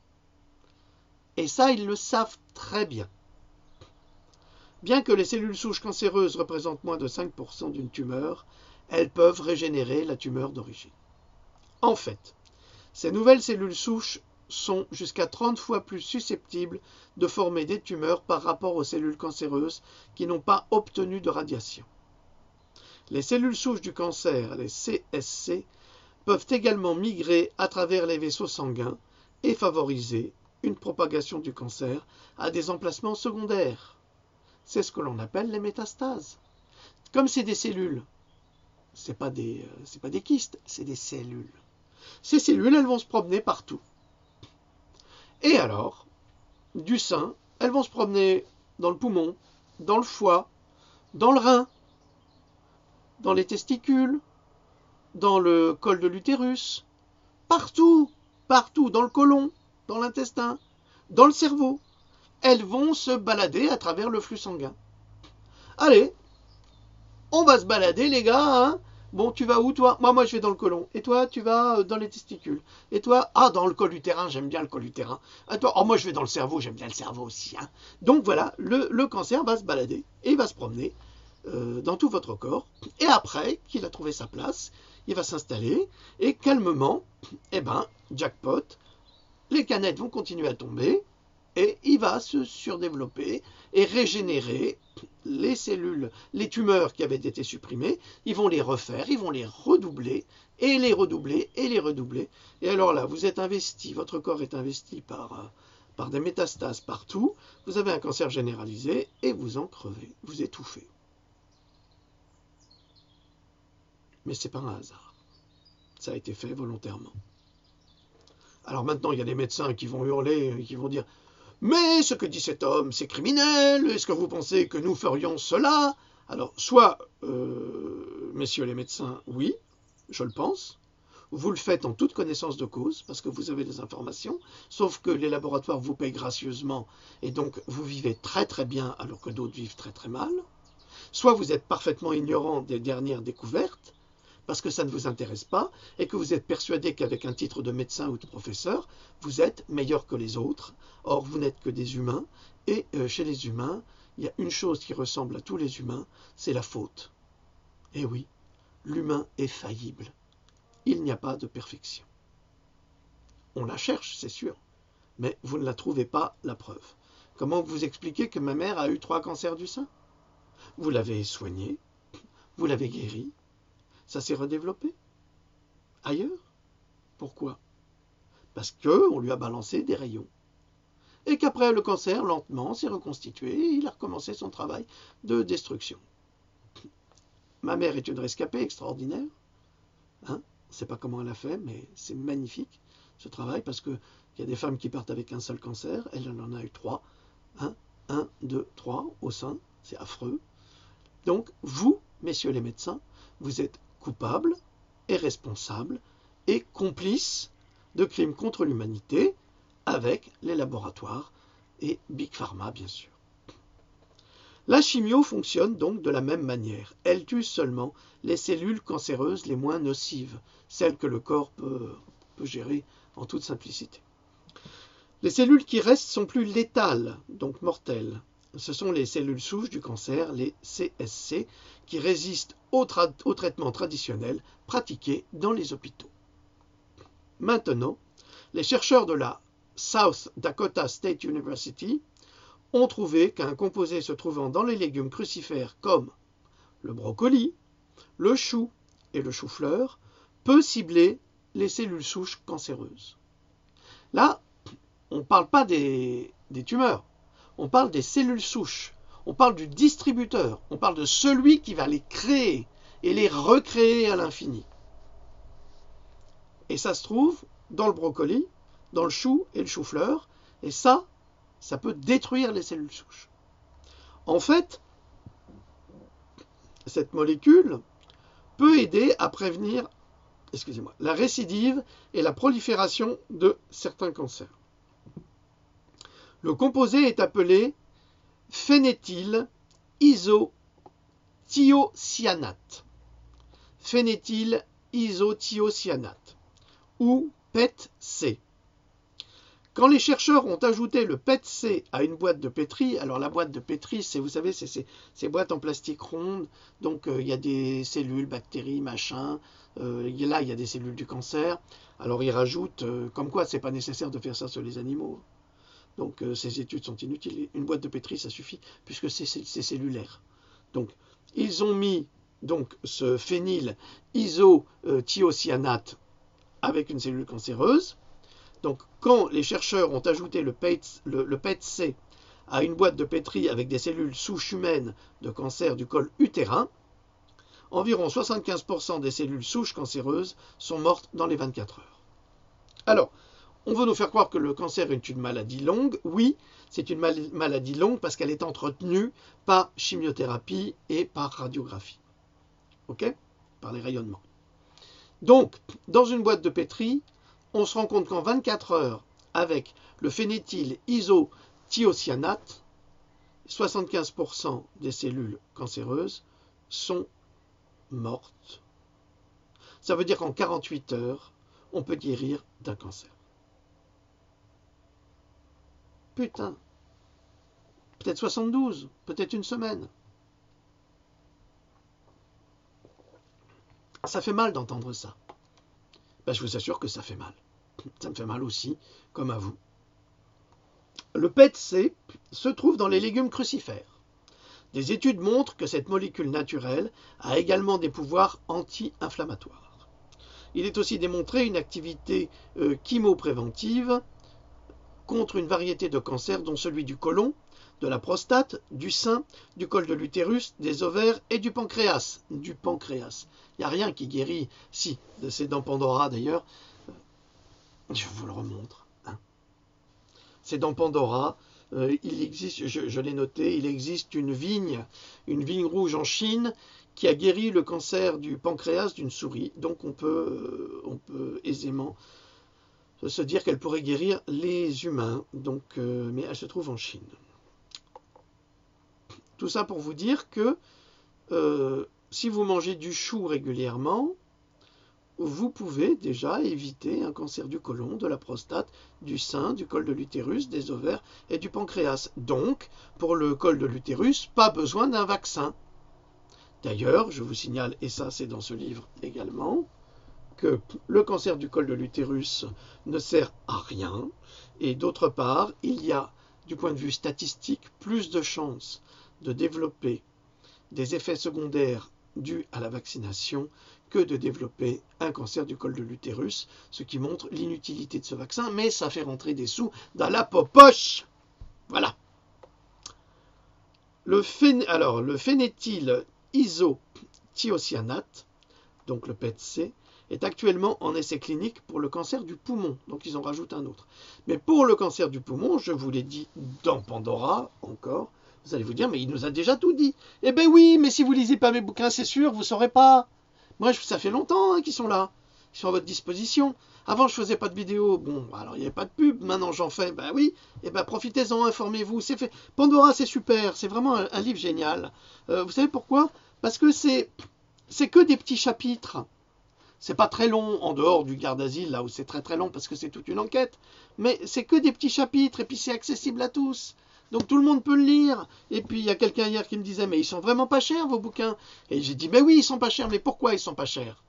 Et ça, ils le savent très bien. Bien que les cellules souches cancéreuses représentent moins de cinq pour cent d'une tumeur, elles peuvent régénérer la tumeur d'origine. En fait, ces nouvelles cellules souches sont jusqu'à trente fois plus susceptibles de former des tumeurs par rapport aux cellules cancéreuses qui n'ont pas obtenu de radiation. Les cellules souches du cancer, les C S C, peuvent également migrer à travers les vaisseaux sanguins et favoriser une propagation du cancer à des emplacements secondaires. C'est ce que l'on appelle les métastases. Comme c'est des cellules, ce n'est pas des, c'est pas des kystes, c'est des cellules. Ces cellules, elles vont se promener partout. Et alors, du sein, elles vont se promener dans le poumon, dans le foie, dans le rein, dans les testicules, dans le col de l'utérus, partout, partout, dans le côlon, dans l'intestin, dans le cerveau. Elles vont se balader à travers le flux sanguin. Allez, on va se balader les gars, hein. Bon, tu vas où toi? Moi, moi, je vais dans le côlon. Et toi, tu vas dans les testicules. Et toi, ah, dans le col utérin, j'aime bien le col utérin. Et toi, oh, moi, je vais dans le cerveau, j'aime bien le cerveau aussi. Hein. Donc voilà, le, le cancer va se balader et il va se promener euh, dans tout votre corps. Et après qu'il a trouvé sa place, il va s'installer et calmement, eh ben, jackpot, les canettes vont continuer à tomber et il va se surdévelopper et régénérer les cellules, les tumeurs qui avaient été supprimées, ils vont les refaire, ils vont les redoubler, et les redoubler, et les redoubler. Et alors là, vous êtes investi, votre corps est investi par, par des métastases partout, vous avez un cancer généralisé, et vous en crevez, vous étouffez. Mais ce n'est pas un hasard. Ça a été fait volontairement. Alors maintenant, il y a des médecins qui vont hurler, qui vont dire « Mais ce que dit cet homme, c'est criminel. Est-ce que vous pensez que nous ferions cela ?» Alors, soit, euh, messieurs les médecins, oui, je le pense, vous le faites en toute connaissance de cause, parce que vous avez des informations, sauf que les laboratoires vous payent gracieusement, et donc vous vivez très très bien, alors que d'autres vivent très très mal. Soit vous êtes parfaitement ignorant des dernières découvertes, parce que ça ne vous intéresse pas, et que vous êtes persuadé qu'avec un titre de médecin ou de professeur, vous êtes meilleur que les autres. Or, vous n'êtes que des humains, et euh, chez les humains, il y a une chose qui ressemble à tous les humains, c'est la faute. Et oui, l'humain est faillible. Il n'y a pas de perfection. On la cherche, c'est sûr, mais vous ne la trouvez pas, la preuve. Comment vous expliquez que ma mère a eu trois cancers du sein? Vous l'avez soignée, vous l'avez guérie, ça s'est redéveloppé ailleurs. Pourquoi? Parce qu'on lui a balancé des rayons. Et qu'après le cancer, lentement, s'est reconstitué et il a recommencé son travail de destruction. Ma mère est une rescapée extraordinaire. Hein? On ne sait pas comment elle a fait, mais c'est magnifique ce travail parce qu'il y a des femmes qui partent avec un seul cancer. Elle en a eu trois. Un, un, deux, trois au sein. C'est affreux. Donc, vous, messieurs les médecins, vous êtes coupables et responsables et complices de crimes contre l'humanité avec les laboratoires et Big Pharma, bien sûr. La chimio fonctionne donc de la même manière. Elle tue seulement les cellules cancéreuses les moins nocives, celles que le corps peut, peut gérer en toute simplicité. Les cellules qui restent sont plus létales, donc mortelles. Ce sont les cellules souches du cancer, les C S C, qui résistent au, tra au traitement traditionnel pratiqué dans les hôpitaux. Maintenant, les chercheurs de la South Dakota State University ont trouvé qu'un composé se trouvant dans les légumes crucifères comme le brocoli, le chou et le chou-fleur peut cibler les cellules souches cancéreuses. Là, on ne parle pas des, des tumeurs, on parle des cellules souches, on parle du distributeur, on parle de celui qui va les créer et les recréer à l'infini. Et ça se trouve dans le brocoli, dans le chou et le chou-fleur, et ça, ça peut détruire les cellules souches. En fait, cette molécule peut aider à prévenir, excusez-moi, la récidive et la prolifération de certains cancers. Le composé est appelé phényléthyl-isothiocyanate. Phényléthyl-isothiocyanate, ou P E T C. Quand les chercheurs ont ajouté le P E T C à une boîte de pétri, alors la boîte de pétri, c'est, vous savez, c'est ces, ces boîtes en plastique ronde, donc il euh, y a des cellules, bactéries, machin, euh, là il y a des cellules du cancer, alors ils rajoutent, euh, comme quoi c'est pas nécessaire de faire ça sur les animaux, donc euh, ces études sont inutiles, une boîte de pétri ça suffit, puisque c'est, c'est, c'est cellulaire. Donc ils ont mis donc ce phényl-isothiocyanate avec une cellule cancéreuse. Donc, quand les chercheurs ont ajouté le P E T C à une boîte de pétri avec des cellules souches humaines de cancer du col utérin, environ soixante-quinze pour cent des cellules souches cancéreuses sont mortes dans les vingt-quatre heures. Alors, on veut nous faire croire que le cancer est une maladie longue. Oui, c'est une mal- maladie longue parce qu'elle est entretenue par chimiothérapie et par radiographie. Ok ? Par les rayonnements. Donc, dans une boîte de pétri, on se rend compte qu'en vingt-quatre heures, avec le phényléthyl-isothiocyanate, soixante-quinze pour cent des cellules cancéreuses sont mortes. Ça veut dire qu'en quarante-huit heures, on peut guérir d'un cancer. Putain. Peut-être soixante-douze, peut-être une semaine. Ça fait mal d'entendre ça. Ben, je vous assure que ça fait mal. Ça me fait mal aussi, comme à vous. Le P E T C se trouve dans les légumes crucifères. Des études montrent que cette molécule naturelle a également des pouvoirs anti-inflammatoires. Il est aussi démontré une activité euh, chymopréventive contre une variété de cancers, dont celui du côlon, de la prostate, du sein, du col de l'utérus, des ovaires et du pancréas. Du pancréas. Il n'y a rien qui guérit. Si, c'est dans Pandora d'ailleurs. Je vous le remontre. Hein. C'est dans Pandora. euh, il existe, je, je l'ai noté, il existe une vigne, une vigne rouge en Chine qui a guéri le cancer du pancréas d'une souris. Donc on peut, euh, on peut aisément se dire qu'elle pourrait guérir les humains. Donc, euh, mais elle se trouve en Chine. Tout ça pour vous dire que euh, si vous mangez du chou régulièrement, vous pouvez déjà éviter un cancer du côlon, de la prostate, du sein, du col de l'utérus, des ovaires et du pancréas. Donc, pour le col de l'utérus, pas besoin d'un vaccin. D'ailleurs, je vous signale, et ça c'est dans ce livre également, que le cancer du col de l'utérus ne sert à rien. Et d'autre part, il y a, du point de vue statistique, plus de chances de développer des effets secondaires dus à la vaccination que de développer un cancer du col de l'utérus, ce qui montre l'inutilité de ce vaccin, mais ça fait rentrer des sous dans la poche. Voilà. Le, phén... Alors, le phénétyl isothiocyanate, donc le P E T C, est actuellement en essai clinique pour le cancer du poumon. Donc ils en rajoutent un autre. Mais pour le cancer du poumon, je vous l'ai dit dans Pandora, encore, vous allez vous dire, mais il nous a déjà tout dit. Eh bien oui, mais si vous ne lisez pas mes bouquins, c'est sûr, vous ne saurez pas. Moi, ça fait longtemps hein, qu'ils sont là. Ils sont à votre disposition. Avant, je ne faisais pas de vidéos. Bon, alors il n'y avait pas de pub. Maintenant, j'en fais. Ben oui. Eh ben profitez-en, informez-vous. C'est fait. Pandora, c'est super. C'est vraiment un, un livre génial. Euh, vous savez pourquoi? Parce que c'est c'est que des petits chapitres. C'est pas très long, en dehors du garde asile, là où c'est très très long parce que c'est toute une enquête. Mais c'est que des petits chapitres et puis c'est accessible à tous. Donc tout le monde peut le lire. Et puis il y a quelqu'un hier qui me disait, mais ils sont vraiment pas chers vos bouquins. Et j'ai dit, mais oui, ils sont pas chers, mais pourquoi ils sont pas chers?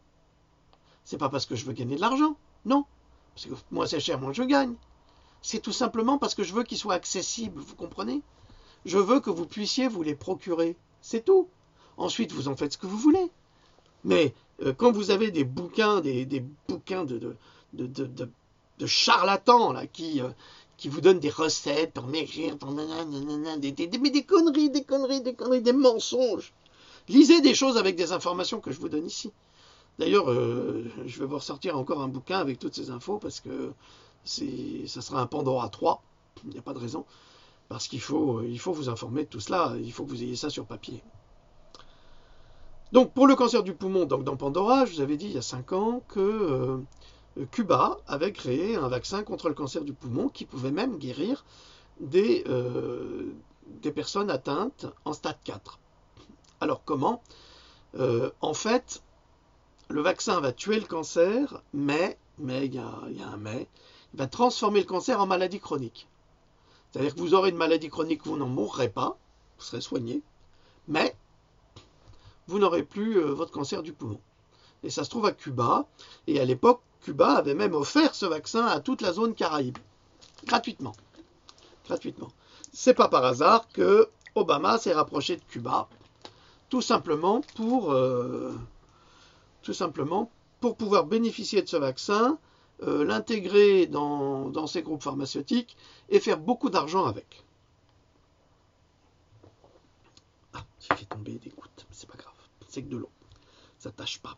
C'est pas parce que je veux gagner de l'argent, non. Parce que moins c'est cher, moins je gagne. C'est tout simplement parce que je veux qu'ils soient accessibles, vous comprenez? Je veux que vous puissiez vous les procurer. C'est tout. Ensuite, vous en faites ce que vous voulez. Mais euh, quand vous avez des bouquins, des, des bouquins de, de, de, de, de, de charlatans là, qui, euh, qui vous donnent des recettes pour maigrir, pour nanana, des, des, mais des conneries, des conneries, des conneries, des mensonges. Lisez des choses avec des informations que je vous donne ici. D'ailleurs, euh, je vais vous ressortir encore un bouquin avec toutes ces infos parce que ça sera un Pandora trois, il n'y a pas de raison, parce qu'il faut, il faut vous informer de tout cela, il faut que vous ayez ça sur papier. Donc pour le cancer du poumon, donc dans Pandora, je vous avais dit il y a cinq ans que euh, Cuba avait créé un vaccin contre le cancer du poumon qui pouvait même guérir des, euh, des personnes atteintes en stade quatre. Alors comment? euh, En fait, le vaccin va tuer le cancer, mais, mais il y a, il y a un mais, il va transformer le cancer en maladie chronique. C'est-à-dire que vous aurez une maladie chronique, vous n'en mourrez pas, vous serez soigné, mais vous n'aurez plus euh, votre cancer du poumon. Et ça se trouve à Cuba, et à l'époque, Cuba avait même offert ce vaccin à toute la zone Caraïbe, gratuitement. Gratuitement. C'est pas par hasard que Obama s'est rapproché de Cuba, tout simplement pour, euh, tout simplement pour pouvoir bénéficier de ce vaccin, euh, l'intégrer dans, dans ses groupes pharmaceutiques et faire beaucoup d'argent avec. Ah, j'ai fait tomber des gouttes, c'est pas grave. C'est que de l'eau, ça tâche pas.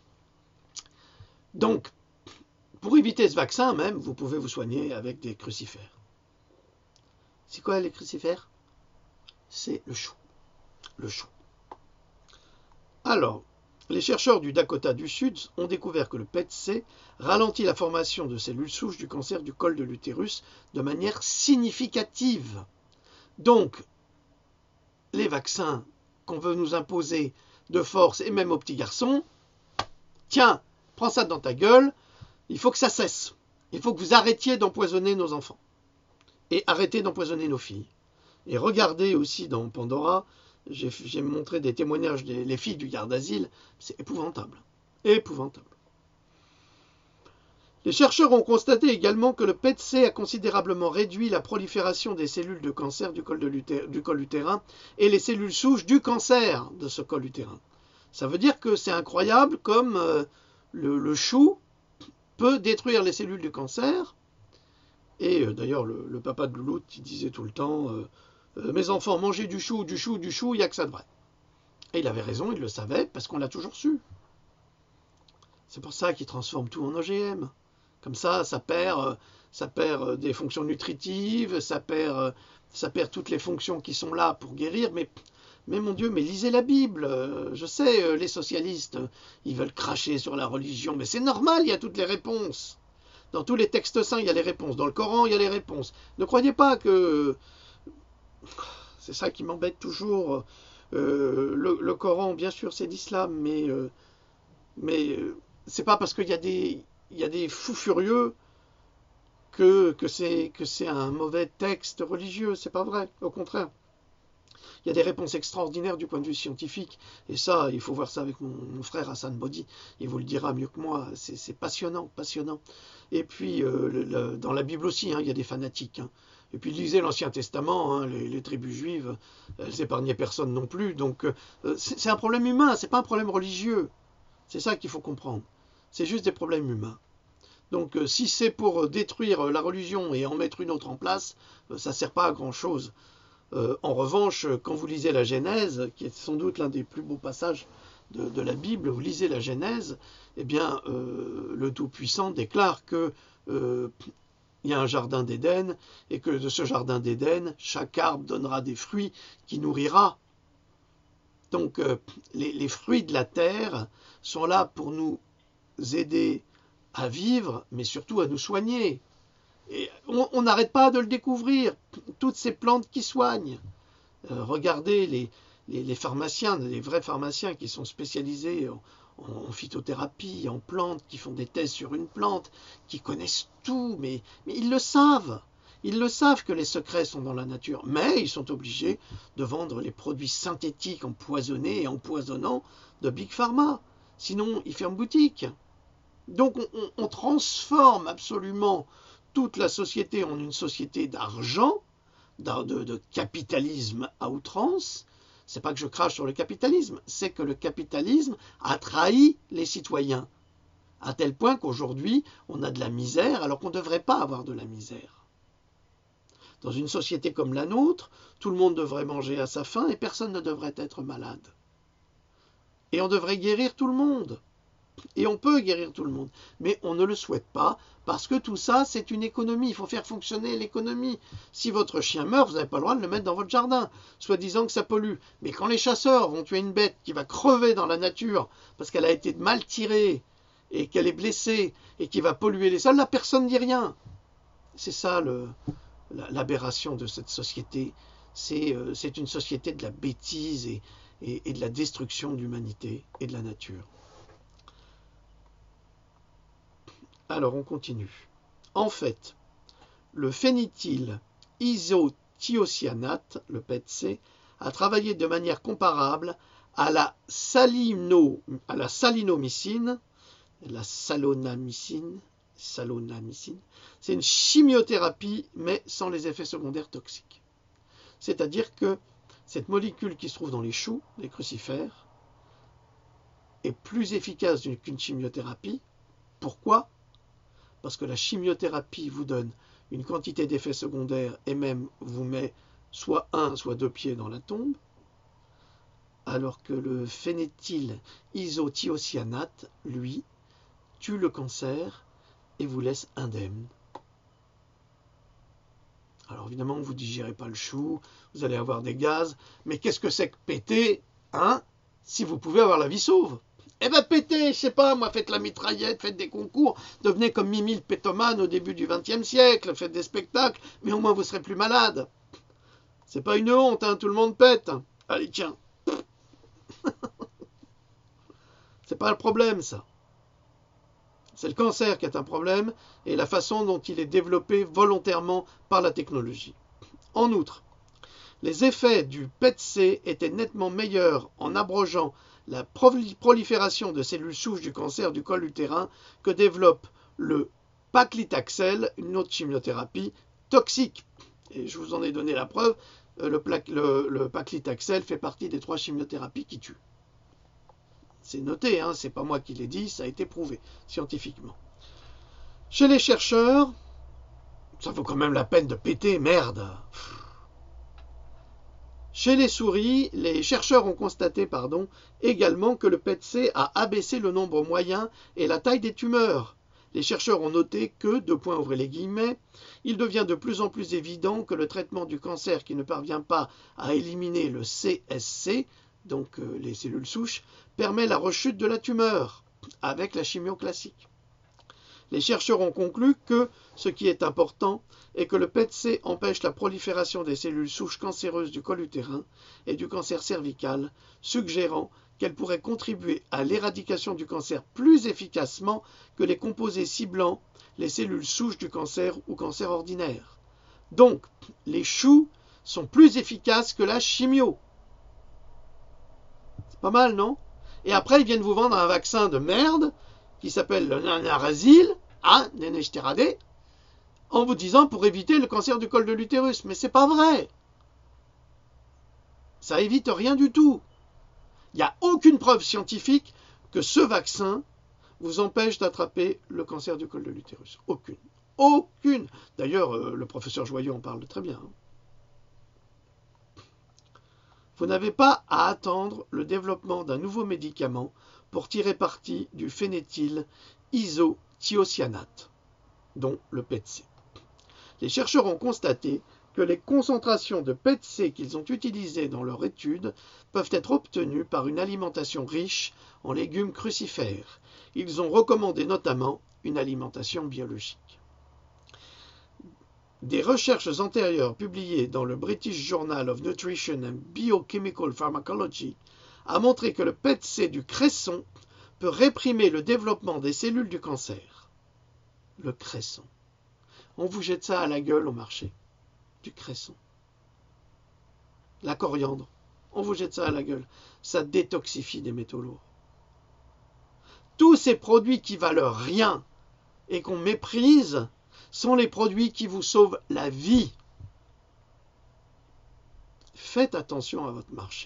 Donc, pour éviter ce vaccin même, vous pouvez vous soigner avec des crucifères. C'est quoi les crucifères? C'est le chou. Le chou. Alors, les chercheurs du Dakota du Sud ont découvert que le P E T C ralentit la formation de cellules souches du cancer du col de l'utérus de manière significative. Donc, les vaccins qu'on veut nous imposer de force, et même aux petits garçons, tiens, prends ça dans ta gueule, il faut que ça cesse. Il faut que vous arrêtiez d'empoisonner nos enfants. Et arrêtez d'empoisonner nos filles. Et regardez aussi dans Pandora, j'ai montré des témoignages des les filles du garde d'asile, c'est épouvantable. Épouvantable. Les chercheurs ont constaté également que le P E T C a considérablement réduit la prolifération des cellules de cancer du col, de du col utérin et les cellules souches du cancer de ce col utérin. Ça veut dire que c'est incroyable comme euh, le, le chou peut détruire les cellules du cancer. Et euh, d'ailleurs, le, le papa de Louloute, il disait tout le temps euh, euh, « Mes enfants, mangez du chou, du chou, du chou, il n'y a que ça de vrai. » Et il avait raison, il le savait, parce qu'on l'a toujours su. C'est pour ça qu'il transforme tout en O G M. Comme ça, ça perd, ça perd des fonctions nutritives, ça perd, ça perd toutes les fonctions qui sont là pour guérir. Mais, mais mon Dieu, mais lisez la Bible. Je sais, les socialistes, ils veulent cracher sur la religion, mais c'est normal, il y a toutes les réponses. Dans tous les textes saints, il y a les réponses. Dans le Coran, il y a les réponses. Ne croyez pas que... C'est ça qui m'embête toujours. Euh, le, le Coran, bien sûr, c'est l'islam, mais, euh, mais euh, c'est pas parce qu'il y a des... Il y a des fous furieux que, que c'est que c'est un mauvais texte religieux. C'est pas vrai, au contraire. Il y a des réponses extraordinaires du point de vue scientifique. Et ça, il faut voir ça avec mon, mon frère Hassan Bodi. Il vous le dira mieux que moi. C'est passionnant, passionnant. Et puis, euh, le, le, dans la Bible aussi, hein, il y a des fanatiques. Hein. Et puis, lisez l'Ancien Testament. Hein, les, les tribus juives, elles épargnaient personne non plus. Donc, euh, c'est un problème humain. C'est pas un problème religieux. C'est ça qu'il faut comprendre. C'est juste des problèmes humains. Donc euh, si c'est pour détruire la religion et en mettre une autre en place, euh, ça ne sert pas à grand-chose. Euh, en revanche, quand vous lisez la Genèse, qui est sans doute l'un des plus beaux passages de, de la Bible, vous lisez la Genèse, eh bien, euh, le Tout-Puissant déclare que euh, il y a un jardin d'Éden et que de ce jardin d'Éden, chaque arbre donnera des fruits qui nourrira. Donc euh, les, les fruits de la terre sont là pour nous aider à vivre, mais surtout à nous soigner. Et on n'arrête pas de le découvrir, toutes ces plantes qui soignent. Euh, regardez les, les, les pharmaciens, les vrais pharmaciens qui sont spécialisés en, en phytothérapie, en plantes, qui font des thèses sur une plante, qui connaissent tout, mais, mais ils le savent. Ils le savent que les secrets sont dans la nature, mais ils sont obligés de vendre les produits synthétiques empoisonnés et empoisonnants de Big Pharma. Sinon, ils ferment boutique. Donc on, on, on transforme absolument toute la société en une société d'argent, de, de capitalisme à outrance. C'est pas que je crache sur le capitalisme, c'est que le capitalisme a trahi les citoyens, à tel point qu'aujourd'hui on a de la misère alors qu'on ne devrait pas avoir de la misère. Dans une société comme la nôtre, tout le monde devrait manger à sa faim et personne ne devrait être malade. Et on devrait guérir tout le monde. Et on peut guérir tout le monde, mais on ne le souhaite pas, parce que tout ça, c'est une économie. Il faut faire fonctionner l'économie. Si votre chien meurt, vous n'avez pas le droit de le mettre dans votre jardin, soi-disant que ça pollue. Mais quand les chasseurs vont tuer une bête qui va crever dans la nature, parce qu'elle a été mal tirée, et qu'elle est blessée, et qui va polluer les sols, là, personne ne dit rien. C'est ça l'aberration de cette société. C'est euh, une société de la bêtise et, et, et de la destruction de l'humanité et de la nature. Alors on continue. En fait, le phényl isothiocyanate, le P E T C, a travaillé de manière comparable à la, salino, à la salinomycine, la salonamycine, salonamycine. C'est une chimiothérapie, mais sans les effets secondaires toxiques. C'est-à-dire que cette molécule qui se trouve dans les choux, les crucifères, est plus efficace qu'une chimiothérapie. Pourquoi ? Parce que la chimiothérapie vous donne une quantité d'effets secondaires et même vous met soit un, soit deux pieds dans la tombe, alors que le phényl isothiocyanate, lui, tue le cancer et vous laisse indemne. Alors évidemment, vous ne digérez pas le chou, vous allez avoir des gaz, mais qu'est-ce que c'est que péter, hein, si vous pouvez avoir la vie sauve? Eh ben pétez, je sais pas, moi, faites la mitraillette, faites des concours, devenez comme Mimi le pétomane au début du vingtième siècle, faites des spectacles, mais au moins vous serez plus malade. C'est pas une honte, hein, tout le monde pète. Allez, tiens. C'est pas le problème, ça. C'est le cancer qui est un problème et la façon dont il est développé volontairement par la technologie. En outre, les effets du P E T C étaient nettement meilleurs en abrogeant la prolifération de cellules souches du cancer du col utérin que développe le paclitaxel, une autre chimiothérapie toxique. Et je vous en ai donné la preuve, le, le, le paclitaxel fait partie des trois chimiothérapies qui tuent. C'est noté, hein, c'est pas moi qui l'ai dit, ça a été prouvé scientifiquement. Chez les chercheurs, ça vaut quand même la peine de péter, merde. Chez les souris, les chercheurs ont constaté pardon, également que le P E T C a abaissé le nombre moyen et la taille des tumeurs, Les chercheurs ont noté que, deux points ouvrez les guillemets, il devient de plus en plus évident que le traitement du cancer qui ne parvient pas à éliminer le C S C, donc euh, les cellules souches, permet la rechute de la tumeur avec la chimio classique. Les chercheurs ont conclu que ce qui est important est que le P E T C empêche la prolifération des cellules souches cancéreuses du col utérin et du cancer cervical, suggérant qu'elle pourrait contribuer à l'éradication du cancer plus efficacement que les composés ciblant les cellules souches du cancer ou cancer ordinaire. Donc, les choux sont plus efficaces que la chimio. C'est pas mal, non? Et après, ils viennent vous vendre un vaccin de merde qui s'appelle le Nanarasil, hein, Nénéchtéradé, en vous disant pour éviter le cancer du col de l'utérus. Mais c'est pas vrai. Ça évite rien du tout. Il n'y a aucune preuve scientifique que ce vaccin vous empêche d'attraper le cancer du col de l'utérus. Aucune. Aucune. D'ailleurs, euh, le professeur Joyeux en parle très bien. Vous n'avez pas à attendre le développement d'un nouveau médicament pour tirer parti du phénétyl isothiocyanate, dont le P E T C. Les chercheurs ont constaté que les concentrations de P E T C qu'ils ont utilisées dans leur étude peuvent être obtenues par une alimentation riche en légumes crucifères. Ils ont recommandé notamment une alimentation biologique. Des recherches antérieures publiées dans le British Journal of Nutrition and Biochemical Pharmacology a montré que le P E T C du cresson peut réprimer le développement des cellules du cancer. Le cresson. On vous jette ça à la gueule au marché. Du cresson. La coriandre. On vous jette ça à la gueule. Ça détoxifie des métaux lourds. Tous ces produits qui valent rien et qu'on méprise sont les produits qui vous sauvent la vie. Faites attention à votre marché.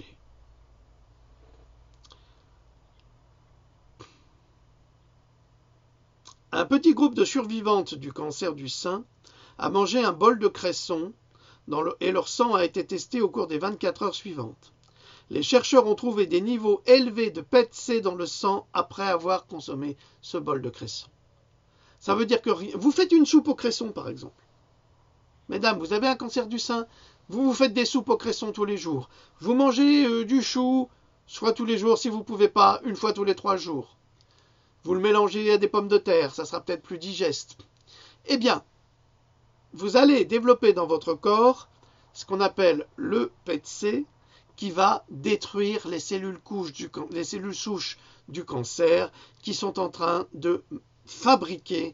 Un petit groupe de survivantes du cancer du sein a mangé un bol de cresson dans le, et leur sang a été testé au cours des vingt-quatre heures suivantes. Les chercheurs ont trouvé des niveaux élevés de P E T C dans le sang après avoir consommé ce bol de cresson. Ça veut dire que vous faites une soupe au cresson, par exemple. Mesdames, vous avez un cancer du sein, vous vous faites des soupes au cresson tous les jours. Vous mangez euh, du chou, soit tous les jours, si vous ne pouvez pas, une fois tous les trois jours. Vous le mélangez à des pommes de terre, ça sera peut-être plus digeste. Eh bien, vous allez développer dans votre corps ce qu'on appelle le P E T C, qui va détruire les cellules, couches du, les cellules souches du cancer qui sont en train de fabriquer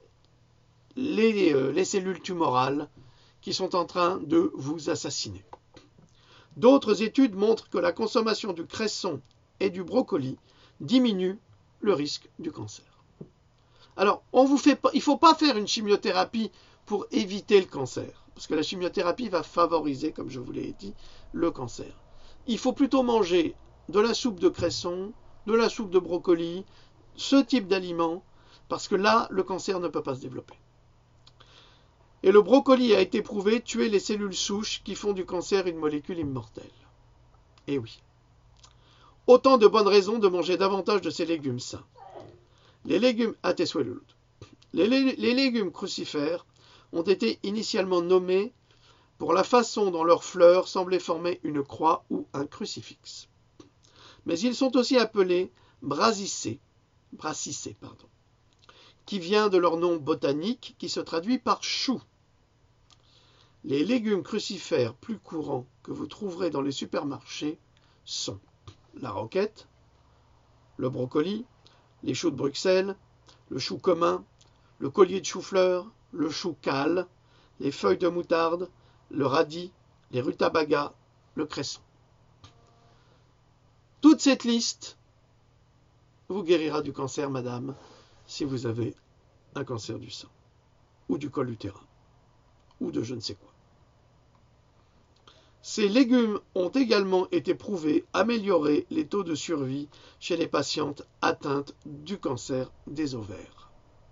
les, euh, les cellules tumorales qui sont en train de vous assassiner. D'autres études montrent que la consommation du cresson et du brocoli diminue le risque du cancer. Alors, on vous fait pas, il ne faut pas faire une chimiothérapie pour éviter le cancer, parce que la chimiothérapie va favoriser, comme je vous l'ai dit, le cancer. Il faut plutôt manger de la soupe de cresson, de la soupe de brocoli, ce type d'aliments, parce que là, le cancer ne peut pas se développer. Et le brocoli a été prouvé tuer les cellules souches qui font du cancer une molécule immortelle. Eh oui. Autant de bonnes raisons de manger davantage de ces légumes sains. Les légumes à tes souhaits, les, les, les légumes crucifères ont été initialement nommés pour la façon dont leurs fleurs semblaient former une croix ou un crucifix. Mais ils sont aussi appelés brassicées, brassicées, pardon, qui vient de leur nom botanique qui se traduit par chou. Les légumes crucifères plus courants que vous trouverez dans les supermarchés sont la roquette, le brocoli, les choux de Bruxelles, le chou commun, le collier de chou-fleur, le chou cale, les feuilles de moutarde, le radis, les rutabagas, le cresson. Toute cette liste vous guérira du cancer, madame, si vous avez un cancer du sein, ou du col utérin, ou de je ne sais quoi. Ces légumes ont également été prouvés améliorer les taux de survie chez les patientes atteintes du cancer des ovaires.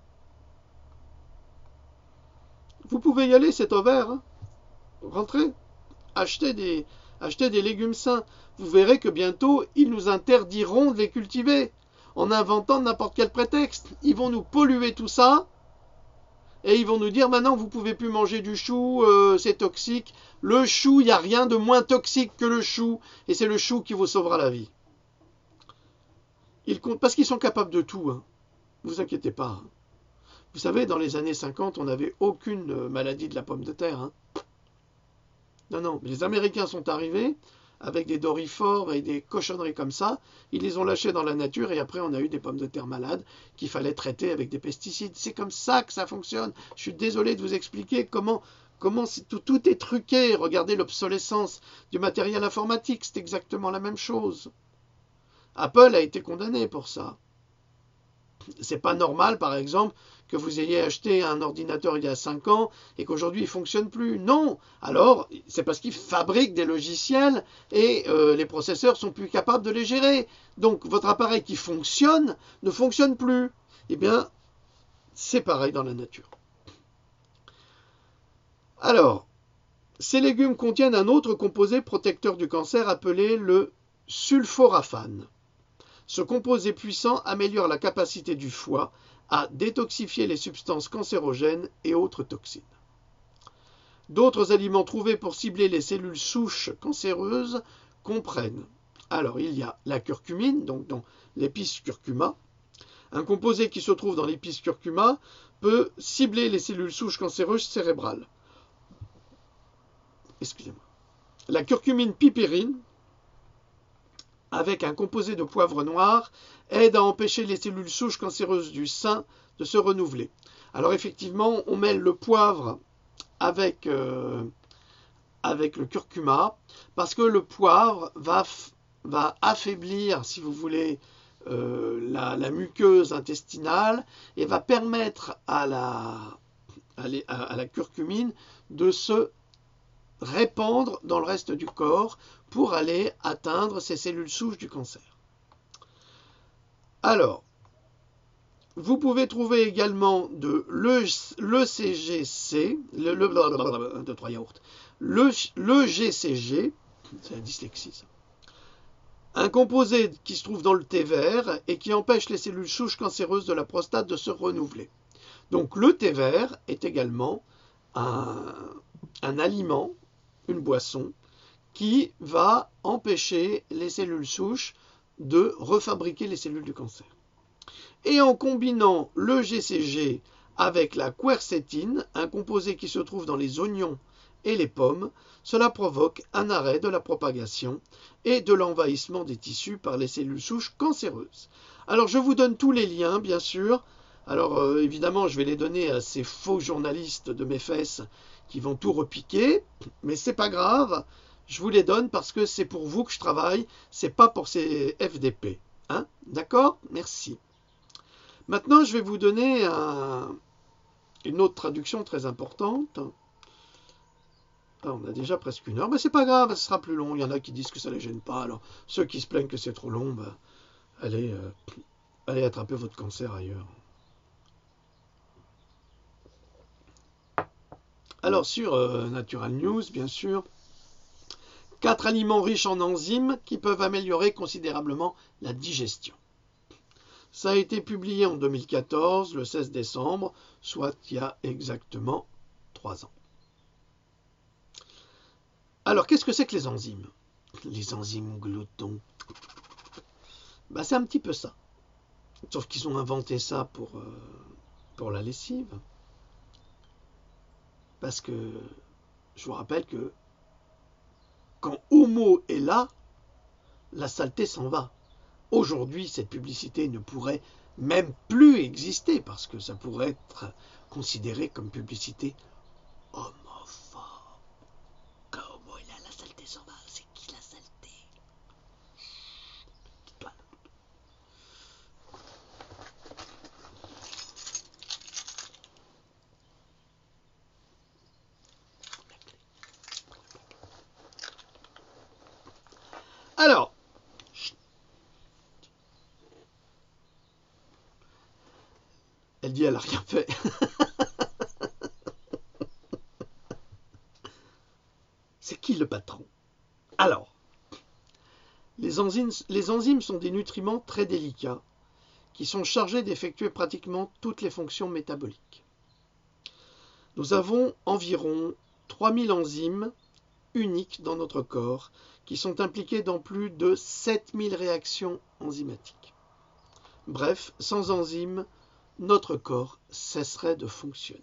Vous pouvez y aller, cet ovaire, hein. Rentrez, achetez des, achetez des légumes sains. Vous verrez que bientôt, ils nous interdiront de les cultiver. en inventant n'importe quel prétexte. Ils vont nous polluer tout ça, et ils vont nous dire maintenant vous ne pouvez plus manger du chou, euh, c'est toxique. Le chou, il n'y a rien de moins toxique que le chou, et c'est le chou qui vous sauvera la vie. Ils comptent, parce qu'ils sont capables de tout, hein. Vous inquiétez pas. Vous savez, dans les années cinquante, on n'avait aucune maladie de la pomme de terre. Hein. Non, non, les Américains sont arrivés avec des dorifores et des cochonneries comme ça. Ils les ont lâchés dans la nature et après on a eu des pommes de terre malades qu'il fallait traiter avec des pesticides. C'est comme ça que ça fonctionne. Je suis désolé de vous expliquer comment, comment tout, tout est truqué. Regardez l'obsolescence du matériel informatique, c'est exactement la même chose. Apple a été condamné pour ça. C'est pas normal, par exemple, que vous ayez acheté un ordinateur il y a cinq ans et qu'aujourd'hui il ne fonctionne plus. Non. Alors, c'est parce qu'ils fabriquent des logiciels et euh, les processeurs sont plus capables de les gérer. Donc, votre appareil qui fonctionne ne fonctionne plus. Eh bien, c'est pareil dans la nature. Alors, ces légumes contiennent un autre composé protecteur du cancer appelé le sulforaphane. Ce composé puissant améliore la capacité du foie à détoxifier les substances cancérogènes et autres toxines. D'autres aliments trouvés pour cibler les cellules souches cancéreuses comprennent, alors il y a la curcumine, donc dans l'épice curcuma. Un composé qui se trouve dans l'épice curcuma peut cibler les cellules souches cancéreuses cérébrales. Excusez-moi. La curcumine pipérine, avec un composé de poivre noir, aide à empêcher les cellules souches cancéreuses du sein de se renouveler. Alors effectivement, on mêle le poivre avec, euh, avec le curcuma, parce que le poivre va, va affaiblir, si vous voulez, euh, la, la muqueuse intestinale et va permettre à la, à, les, à, à la curcumine de se répandre dans le reste du corps pour aller atteindre ces cellules souches du cancer. Alors, vous pouvez trouver également de l'E C G C, le, le, le, deux, trois yaourts, le, le G C G, c'est la dyslexie ça, un composé qui se trouve dans le thé vert et qui empêche les cellules souches cancéreuses de la prostate de se renouveler. Donc le thé vert est également un, un aliment, une boisson, qui va empêcher les cellules souches de refabriquer les cellules du cancer. Et en combinant le G C G avec la quercétine, un composé qui se trouve dans les oignons et les pommes, cela provoque un arrêt de la propagation et de l'envahissement des tissus par les cellules souches cancéreuses. Alors je vous donne tous les liens, bien sûr. Alors euh, évidemment, je vais les donner à ces faux journalistes de mes fesses qui vont tout repiquer, mais c'est pas grave. Je vous les donne parce que c'est pour vous que je travaille, c'est pas pour ces F D P. Hein? D'accord? Merci. Maintenant, je vais vous donner un, une autre traduction très importante. Ah, on a déjà presque une heure, mais c'est pas grave, ce sera plus long. Il y en a qui disent que ça les gêne pas. Alors, ceux qui se plaignent que c'est trop long, bah, allez, euh, allez attraper votre cancer ailleurs. Alors, sur euh, Natural News, bien sûr, quatre aliments riches en enzymes qui peuvent améliorer considérablement la digestion. Ça a été publié en deux mille quatorze, le seize décembre, soit il y a exactement trois ans. Alors, qu'est-ce que c'est que les enzymes? Les enzymes gloutons. Ben, c'est un petit peu ça. Sauf qu'ils ont inventé ça pour, euh, pour la lessive. Parce que je vous rappelle que quand Homo est là, la saleté s'en va. Aujourd'hui, cette publicité ne pourrait même plus exister parce que ça pourrait être considéré comme publicité homophobe. Quand Homo est là, la saleté s'en va. C'est qui la saleté? Dis-toi. Alors, elle dit elle n'a rien fait. C'est qui le patron? Alors, les enzymes, les enzymes sont des nutriments très délicats qui sont chargés d'effectuer pratiquement toutes les fonctions métaboliques. Nous avons environ trois mille enzymes uniques dans notre corps qui sont impliquées dans plus de sept mille réactions enzymatiques. Bref, sans enzymes, notre corps cesserait de fonctionner.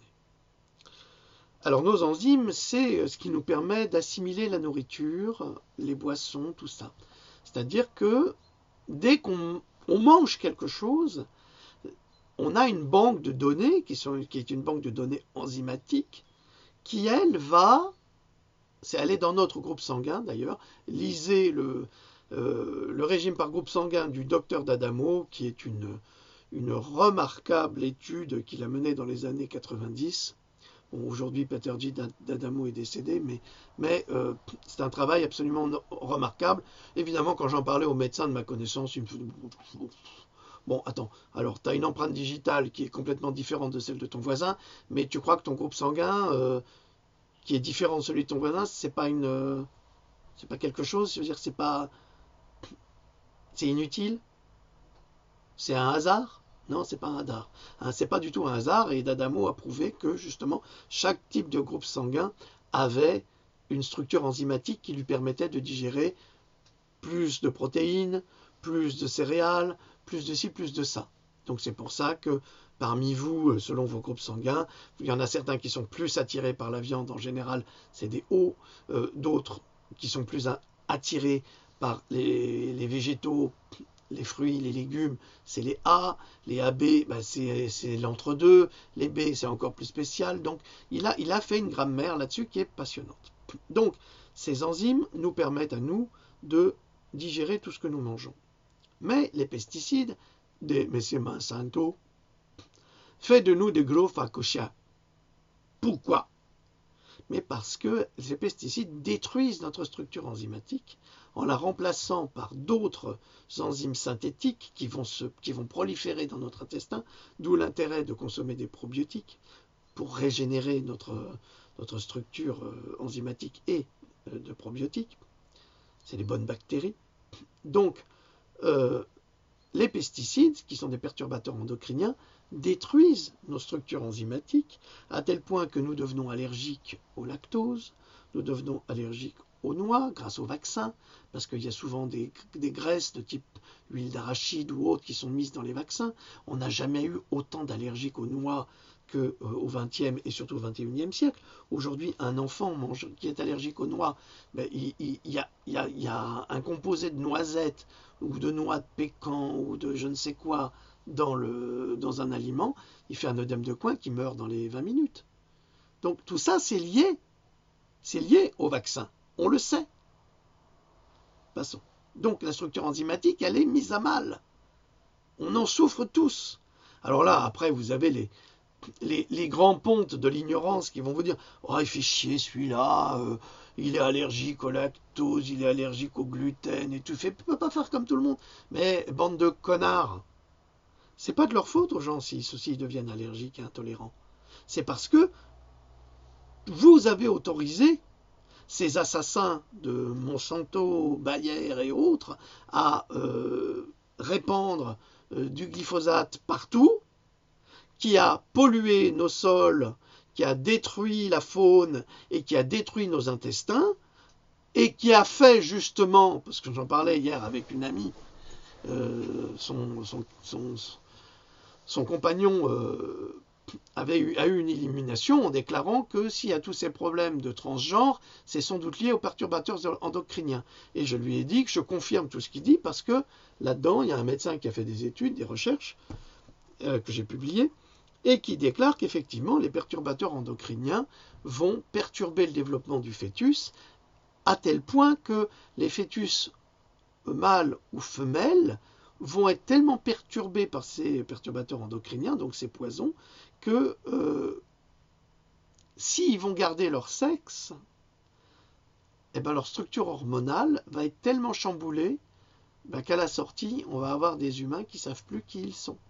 Alors nos enzymes, c'est ce qui nous permet d'assimiler la nourriture, les boissons, tout ça. C'est-à-dire que dès qu'on on mange quelque chose, on a une banque de données, qui, sont, qui est une banque de données enzymatiques, qui elle va, c'est elle est dans notre groupe sanguin d'ailleurs, lisez le, euh, le régime par groupe sanguin du docteur d'Adamo, qui est une, une remarquable étude qu'il a menée dans les années quatre-vingt-dix. Bon, aujourd'hui, Peter G. d'Adamo est décédé, mais, mais euh, c'est un travail absolument remarquable. Évidemment, quand j'en parlais aux médecins de ma connaissance, ils me faisaient... Bon, attends, alors tu as une empreinte digitale qui est complètement différente de celle de ton voisin, mais tu crois que ton groupe sanguin, euh, qui est différent de celui de ton voisin, c'est pas une... Euh, c'est pas quelque chose, je veux dire, c'est pas... C'est inutile? C'est un hasard? Non, c'est pas un hasard. Hein, c'est pas du tout un hasard, et d'Adamo a prouvé que justement chaque type de groupe sanguin avait une structure enzymatique qui lui permettait de digérer plus de protéines, plus de céréales, plus de ci, plus de ça. Donc c'est pour ça que parmi vous, selon vos groupes sanguins, il y en a certains qui sont plus attirés par la viande, en général c'est des O, euh, d'autres qui sont plus attirés par les, les végétaux, les fruits, les légumes, c'est les A, les A B, ben c'est, c'est l'entre-deux, les B, c'est encore plus spécial. Donc, il a, il a fait une grammaire là-dessus qui est passionnante. Donc, ces enzymes nous permettent à nous de digérer tout ce que nous mangeons. Mais les pesticides, de M. Monsanto, fait de nous des gros facochas. Pourquoi? Mais parce que ces pesticides détruisent notre structure enzymatique en la remplaçant par d'autres enzymes synthétiques qui vont, se, qui vont proliférer dans notre intestin, d'où l'intérêt de consommer des probiotiques pour régénérer notre, notre structure enzymatique et de probiotiques. C'est les bonnes bactéries. Donc, euh, les pesticides, qui sont des perturbateurs endocriniens, détruisent nos structures enzymatiques à tel point que nous devenons allergiques au lactose, nous devenons allergiques aux noix grâce aux vaccins, parce qu'il y a souvent des, des graisses de type huile d'arachide ou autres qui sont mises dans les vaccins. On n'a jamais eu autant d'allergiques aux noix qu'au euh, vingtième et surtout au vingt et unième siècle. Aujourd'hui, un enfant mange, qui est allergique aux noix, ben, il, il, il, y a, il, y a, il y a un composé de noisettes ou de noix de pécan ou de je ne sais quoi dans, le, dans un aliment, il fait un œdème de coin qui meurt dans les vingt minutes. Donc tout ça, c'est lié. C'est lié au vaccin. On le sait. Passons. Donc la structure enzymatique, elle est mise à mal. On en souffre tous. Alors là, après, vous avez les, les, les grands pontes de l'ignorance qui vont vous dire « Oh, il fait chier celui-là, euh, il est allergique au lactose, il est allergique au gluten et tout. Il ne peut pas faire comme tout le monde. » Mais bande de connards, c'est pas de leur faute aux gens si ceux-ci deviennent allergiques et intolérants. C'est parce que vous avez autorisé ces assassins de Monsanto, Bayer et autres à euh, répandre euh, du glyphosate partout, qui a pollué nos sols, qui a détruit la faune et qui a détruit nos intestins, et qui a fait justement, parce que j'en parlais hier avec une amie, euh, son, son, son, son compagnon euh, avait eu, a eu une élimination en déclarant que s'il y a tous ces problèmes de transgenre, c'est sans doute lié aux perturbateurs endocriniens. Et je lui ai dit que je confirme tout ce qu'il dit parce que là-dedans, il y a un médecin qui a fait des études, des recherches euh, que j'ai publiées, et qui déclare qu'effectivement, les perturbateurs endocriniens vont perturber le développement du fœtus à tel point que les fœtus mâles ou femelles vont être tellement perturbés par ces perturbateurs endocriniens, donc ces poisons, que euh, s'ils vont garder leur sexe, eh ben leur structure hormonale va être tellement chamboulée ben qu'à la sortie, on va avoir des humains qui ne savent plus qui ils sont.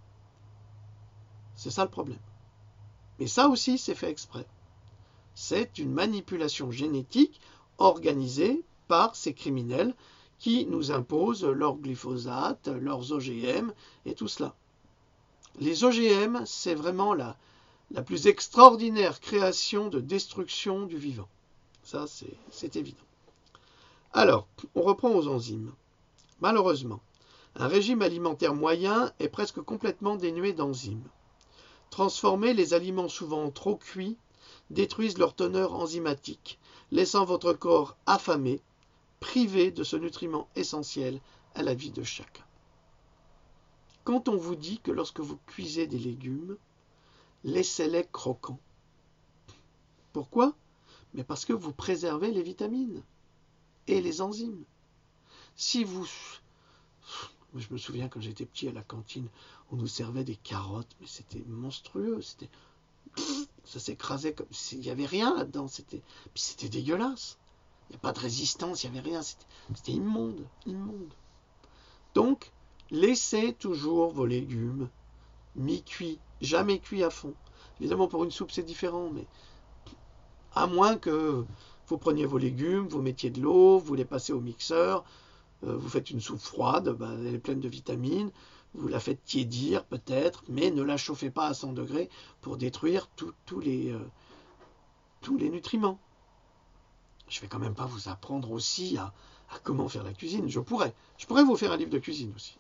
C'est ça le problème. Mais ça aussi, c'est fait exprès. C'est une manipulation génétique organisée par ces criminels qui nous imposent leur glyphosate, leurs O G M et tout cela. Les O G M, c'est vraiment la, la plus extraordinaire création de destruction du vivant. Ça, c'est évident. Alors, on reprend aux enzymes. Malheureusement, un régime alimentaire moyen est presque complètement dénué d'enzymes. Transformer les aliments souvent trop cuits détruisent leur teneur enzymatique, laissant votre corps affamé, privé de ce nutriment essentiel à la vie de chacun. Quand on vous dit que lorsque vous cuisez des légumes, laissez-les croquants. Pourquoi? Mais parce que vous préservez les vitamines et les enzymes. Si vous... Je me souviens quand j'étais petit à la cantine, on nous servait des carottes, mais c'était monstrueux, c'était... ça s'écrasait comme s'il n'y avait rien là-dedans, c'était puis c'était dégueulasse. Il n'y a pas de résistance, il n'y avait rien, c'était immonde, immonde. Donc, laissez toujours vos légumes mi-cuits, jamais cuits à fond. Évidemment, pour une soupe, c'est différent, mais à moins que vous preniez vos légumes, vous mettiez de l'eau, vous les passez au mixeur, euh, vous faites une soupe froide, ben, elle est pleine de vitamines, vous la faites tiédir peut-être, mais ne la chauffez pas à cent degrés pour détruire tous les, euh, tous les nutriments. Je ne vais quand même pas vous apprendre aussi à, à comment faire la cuisine. Je pourrais. Je pourrais vous faire un livre de cuisine aussi.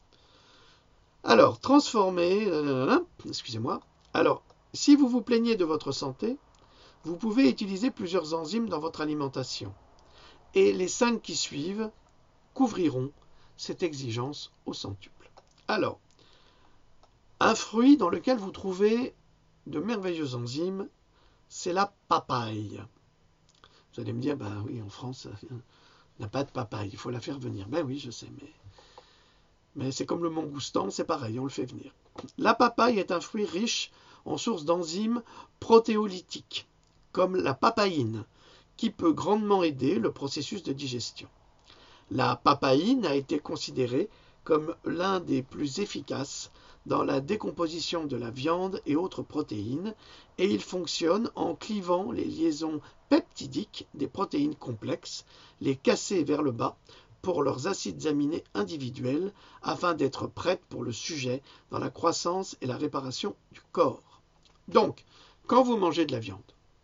Alors, transformer... Euh, excusez-moi. Alors, si vous vous plaignez de votre santé, vous pouvez utiliser plusieurs enzymes dans votre alimentation. Et les cinq qui suivent couvriront cette exigence au centuple. Alors, un fruit dans lequel vous trouvez de merveilleuses enzymes, c'est la papaye. Vous allez me dire, ben oui, en France, il n'y a pas de papaye, il faut la faire venir. Ben oui, je sais, mais, mais c'est comme le mangoustan, c'est pareil, on le fait venir. La papaye est un fruit riche en sources d'enzymes protéolytiques, comme la papaïne, qui peut grandement aider le processus de digestion. La papaïne a été considérée comme l'un des plus efficaces dans la décomposition de la viande et autres protéines, et il fonctionne en clivant les liaisons peptidiques des protéines complexes, les casser vers le bas pour leurs acides aminés individuels afin d'être prêtes pour le sujet dans la croissance et la réparation du corps. Donc, quand vous mangez de la viande,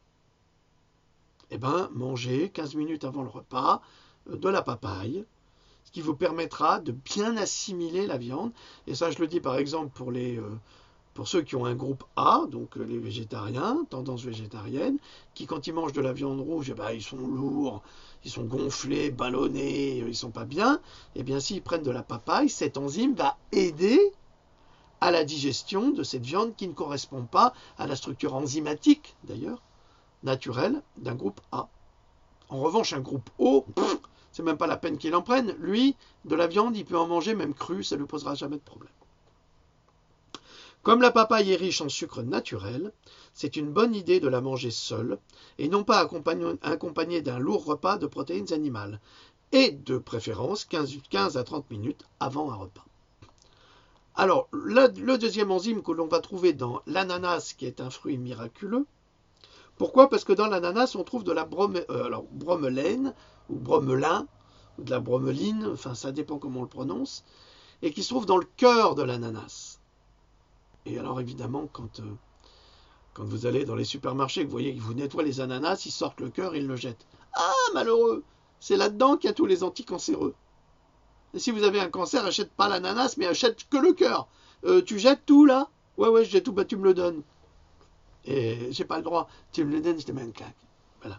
eh ben, mangez quinze minutes avant le repas de la papaye, ce qui vous permettra de bien assimiler la viande. Et ça, je le dis par exemple pour, les, euh, pour ceux qui ont un groupe A, donc les végétariens, tendance végétarienne, qui quand ils mangent de la viande rouge, eh ben, ils sont lourds, ils sont gonflés, ballonnés, ils ne sont pas bien. Eh bien, s'ils prennent de la papaye, cette enzyme va aider à la digestion de cette viande qui ne correspond pas à la structure enzymatique, d'ailleurs, naturelle d'un groupe A. En revanche, un groupe O, pff, c'est même pas la peine qu'il en prenne. Lui, de la viande, il peut en manger même crue, ça ne lui posera jamais de problème. Comme la papaye est riche en sucre naturel, c'est une bonne idée de la manger seule et non pas accompagnée d'un lourd repas de protéines animales et de préférence quinze à trente minutes avant un repas. Alors, le, le deuxième enzyme que l'on va trouver dans l'ananas, qui est un fruit miraculeux. Pourquoi? Parce que dans l'ananas, on trouve de la brome, euh, alors, bromelaine, ou bromelin, ou de la bromeline, enfin ça dépend comment on le prononce, et qui se trouve dans le cœur de l'ananas. Et alors évidemment, quand, euh, quand vous allez dans les supermarchés, que vous voyez qu'ils vous nettoient les ananas, ils sortent le cœur et ils le jettent. Ah, malheureux! C'est là-dedans qu'il y a tous les anticancéreux. Et si vous avez un cancer, achète pas l'ananas, mais achète que le cœur. Euh, tu jettes tout là? Ouais, ouais, je jette tout, bah tu me le donnes. Et j'ai pas le droit. Tu me le donnes, je te mets une claque. Voilà.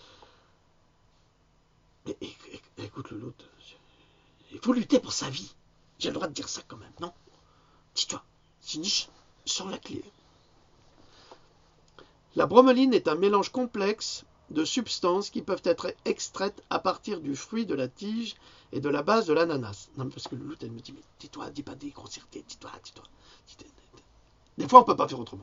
Mais écoute, l'autre, il faut lutter pour sa vie. J'ai le droit de dire ça quand même, non? Dis-toi, sinon je sors la clé. La bromeline est un mélange complexe de substances qui peuvent être extraites à partir du fruit, de la tige et de la base de l'ananas. Non, parce que l'autre, elle me dit, mais dis-toi, dis pas des grossièretés, dis-toi, dis-toi. Dis-toi. Des fois, on ne peut pas faire autrement.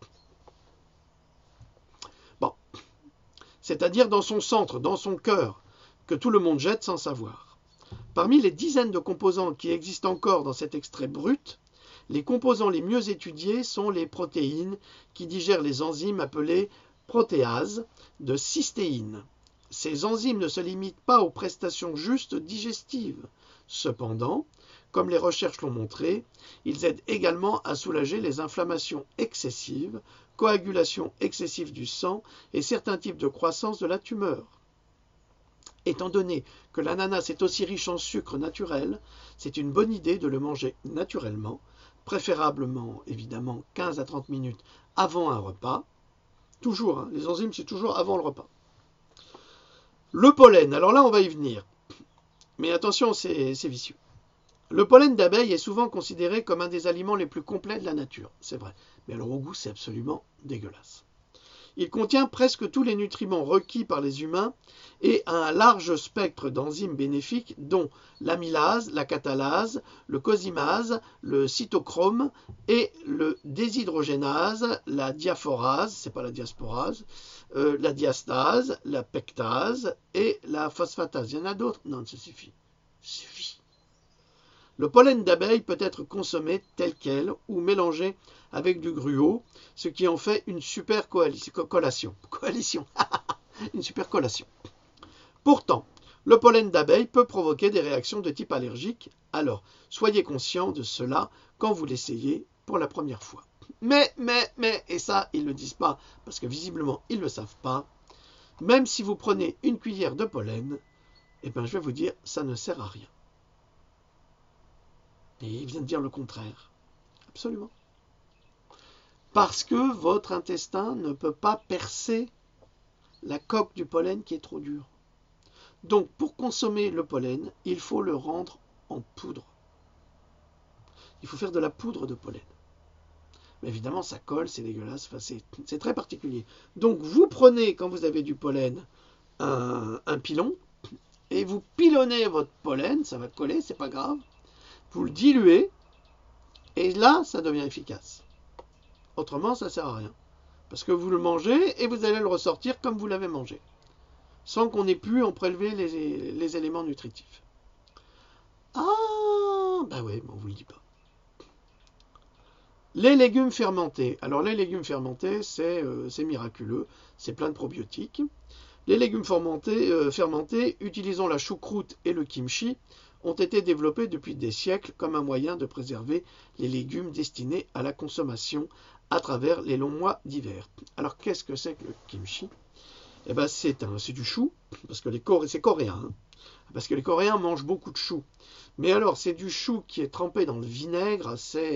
Bon. C'est-à-dire dans son centre, dans son cœur, que tout le monde jette sans savoir. Parmi les dizaines de composants qui existent encore dans cet extrait brut, les composants les mieux étudiés sont les protéines qui digèrent les enzymes appelées protéases de cystéine. Ces enzymes ne se limitent pas aux prestations justes digestives. Cependant, comme les recherches l'ont montré, ils aident également à soulager les inflammations excessives, coagulation excessive du sang et certains types de croissance de la tumeur. Étant donné que l'ananas est aussi riche en sucre naturel, c'est une bonne idée de le manger naturellement, préférablement évidemment quinze à trente minutes avant un repas. Toujours, hein, les enzymes c'est toujours avant le repas. Le pollen, alors là on va y venir. Mais attention, c'est vicieux. Le pollen d'abeille est souvent considéré comme un des aliments les plus complets de la nature, c'est vrai. Mais alors au goût, c'est absolument dégueulasse. Il contient presque tous les nutriments requis par les humains et a un large spectre d'enzymes bénéfiques dont l'amylase, la catalase, le cosymase, le cytochrome et le déshydrogénase, la diaphorase, c'est pas la diasporase, euh, la diastase, la pectase et la phosphatase. Il y en a d'autres? Non, ça suffit. Ça suffit. Le pollen d'abeille peut être consommé tel quel ou mélangé avec du gruau, ce qui en fait une super collation. Coalition. Une super collation. Pourtant, le pollen d'abeille peut provoquer des réactions de type allergique, alors soyez conscient de cela quand vous l'essayez pour la première fois. Mais, mais, mais, et ça, ils ne le disent pas, parce que visiblement, ils ne le savent pas, même si vous prenez une cuillère de pollen, eh bien, je vais vous dire, ça ne sert à rien. Et il vient de dire le contraire. Absolument. Parce que votre intestin ne peut pas percer la coque du pollen qui est trop dure. Donc, pour consommer le pollen, il faut le rendre en poudre. Il faut faire de la poudre de pollen. Mais évidemment, ça colle, c'est dégueulasse, enfin, c'est très particulier. Donc, vous prenez, quand vous avez du pollen, un, un pilon, et vous pilonnez votre pollen, ça va coller, c'est pas grave. Vous le diluez, et là, ça devient efficace. Autrement, ça ne sert à rien. Parce que vous le mangez, et vous allez le ressortir comme vous l'avez mangé. Sans qu'on ait pu en prélever les, les éléments nutritifs. Ah, bah oui, bon, on ne vous le dit pas. Les légumes fermentés. Alors, les légumes fermentés, c'est euh, miraculeux. C'est plein de probiotiques. Les légumes fermentés, euh, fermentés, utilisant la choucroute et le kimchi, ont été développés depuis des siècles comme un moyen de préserver les légumes destinés à la consommation à travers les longs mois d'hiver. Alors, qu'est-ce que c'est que le kimchi? Eh ben, c'est du chou, parce que c'est coréen, hein, parce que les Coréens mangent beaucoup de chou. Mais alors, c'est du chou qui est trempé dans le vinaigre, c'est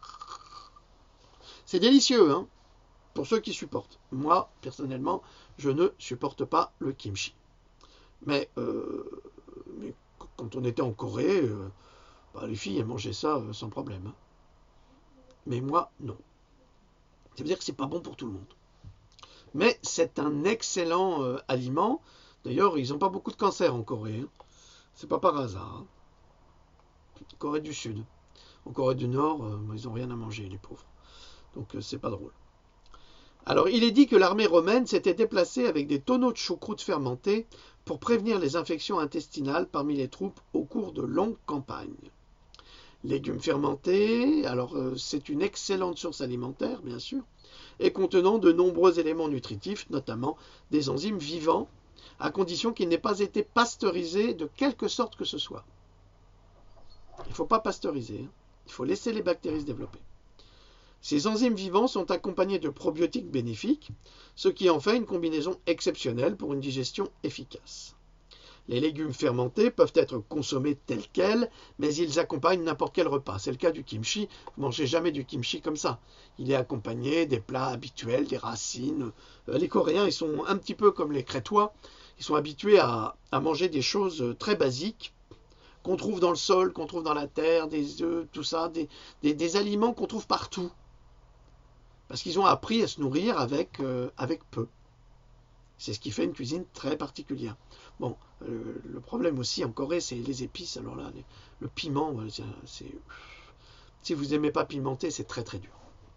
c'est délicieux, hein, pour ceux qui supportent. Moi, personnellement, je ne supporte pas le kimchi. Mais, euh, mais quand on était en Corée, euh, bah, les filles, elles mangeaient ça euh, sans problème. Hein. Mais moi, non. Ça veut dire que c'est pas bon pour tout le monde. Mais c'est un excellent euh, aliment. D'ailleurs, ils n'ont pas beaucoup de cancer en Corée. Hein. C'est pas par hasard. Hein. Corée du Sud. En Corée du Nord, euh, ils n'ont rien à manger, les pauvres. Donc, euh, c'est pas drôle. Alors, il est dit que l'armée romaine s'était déplacée avec des tonneaux de choucroute fermentée pour prévenir les infections intestinales parmi les troupes au cours de longues campagnes. Légumes fermentés, alors euh, c'est une excellente source alimentaire, bien sûr, et contenant de nombreux éléments nutritifs, notamment des enzymes vivants, à condition qu'ils n'aient pas été pasteurisés de quelque sorte que ce soit. Il ne faut pas pasteuriser, hein. Il faut laisser les bactéries se développer. Ces enzymes vivants sont accompagnés de probiotiques bénéfiques, ce qui en fait une combinaison exceptionnelle pour une digestion efficace. Les légumes fermentés peuvent être consommés tels quels, mais ils accompagnent n'importe quel repas. C'est le cas du kimchi. Vous ne mangez jamais du kimchi comme ça. Il est accompagné des plats habituels, des racines. Les Coréens, ils sont un petit peu comme les Crétois. Ils sont habitués à, à manger des choses très basiques qu'on trouve dans le sol, qu'on trouve dans la terre, des œufs, tout ça, des, des, des aliments qu'on trouve partout. Parce qu'ils ont appris à se nourrir avec, euh, avec peu. C'est ce qui fait une cuisine très particulière. Bon, euh, le problème aussi en Corée, c'est les épices. Alors là, les, le piment, c'est, si vous n'aimez pas pimenter, c'est très très dur.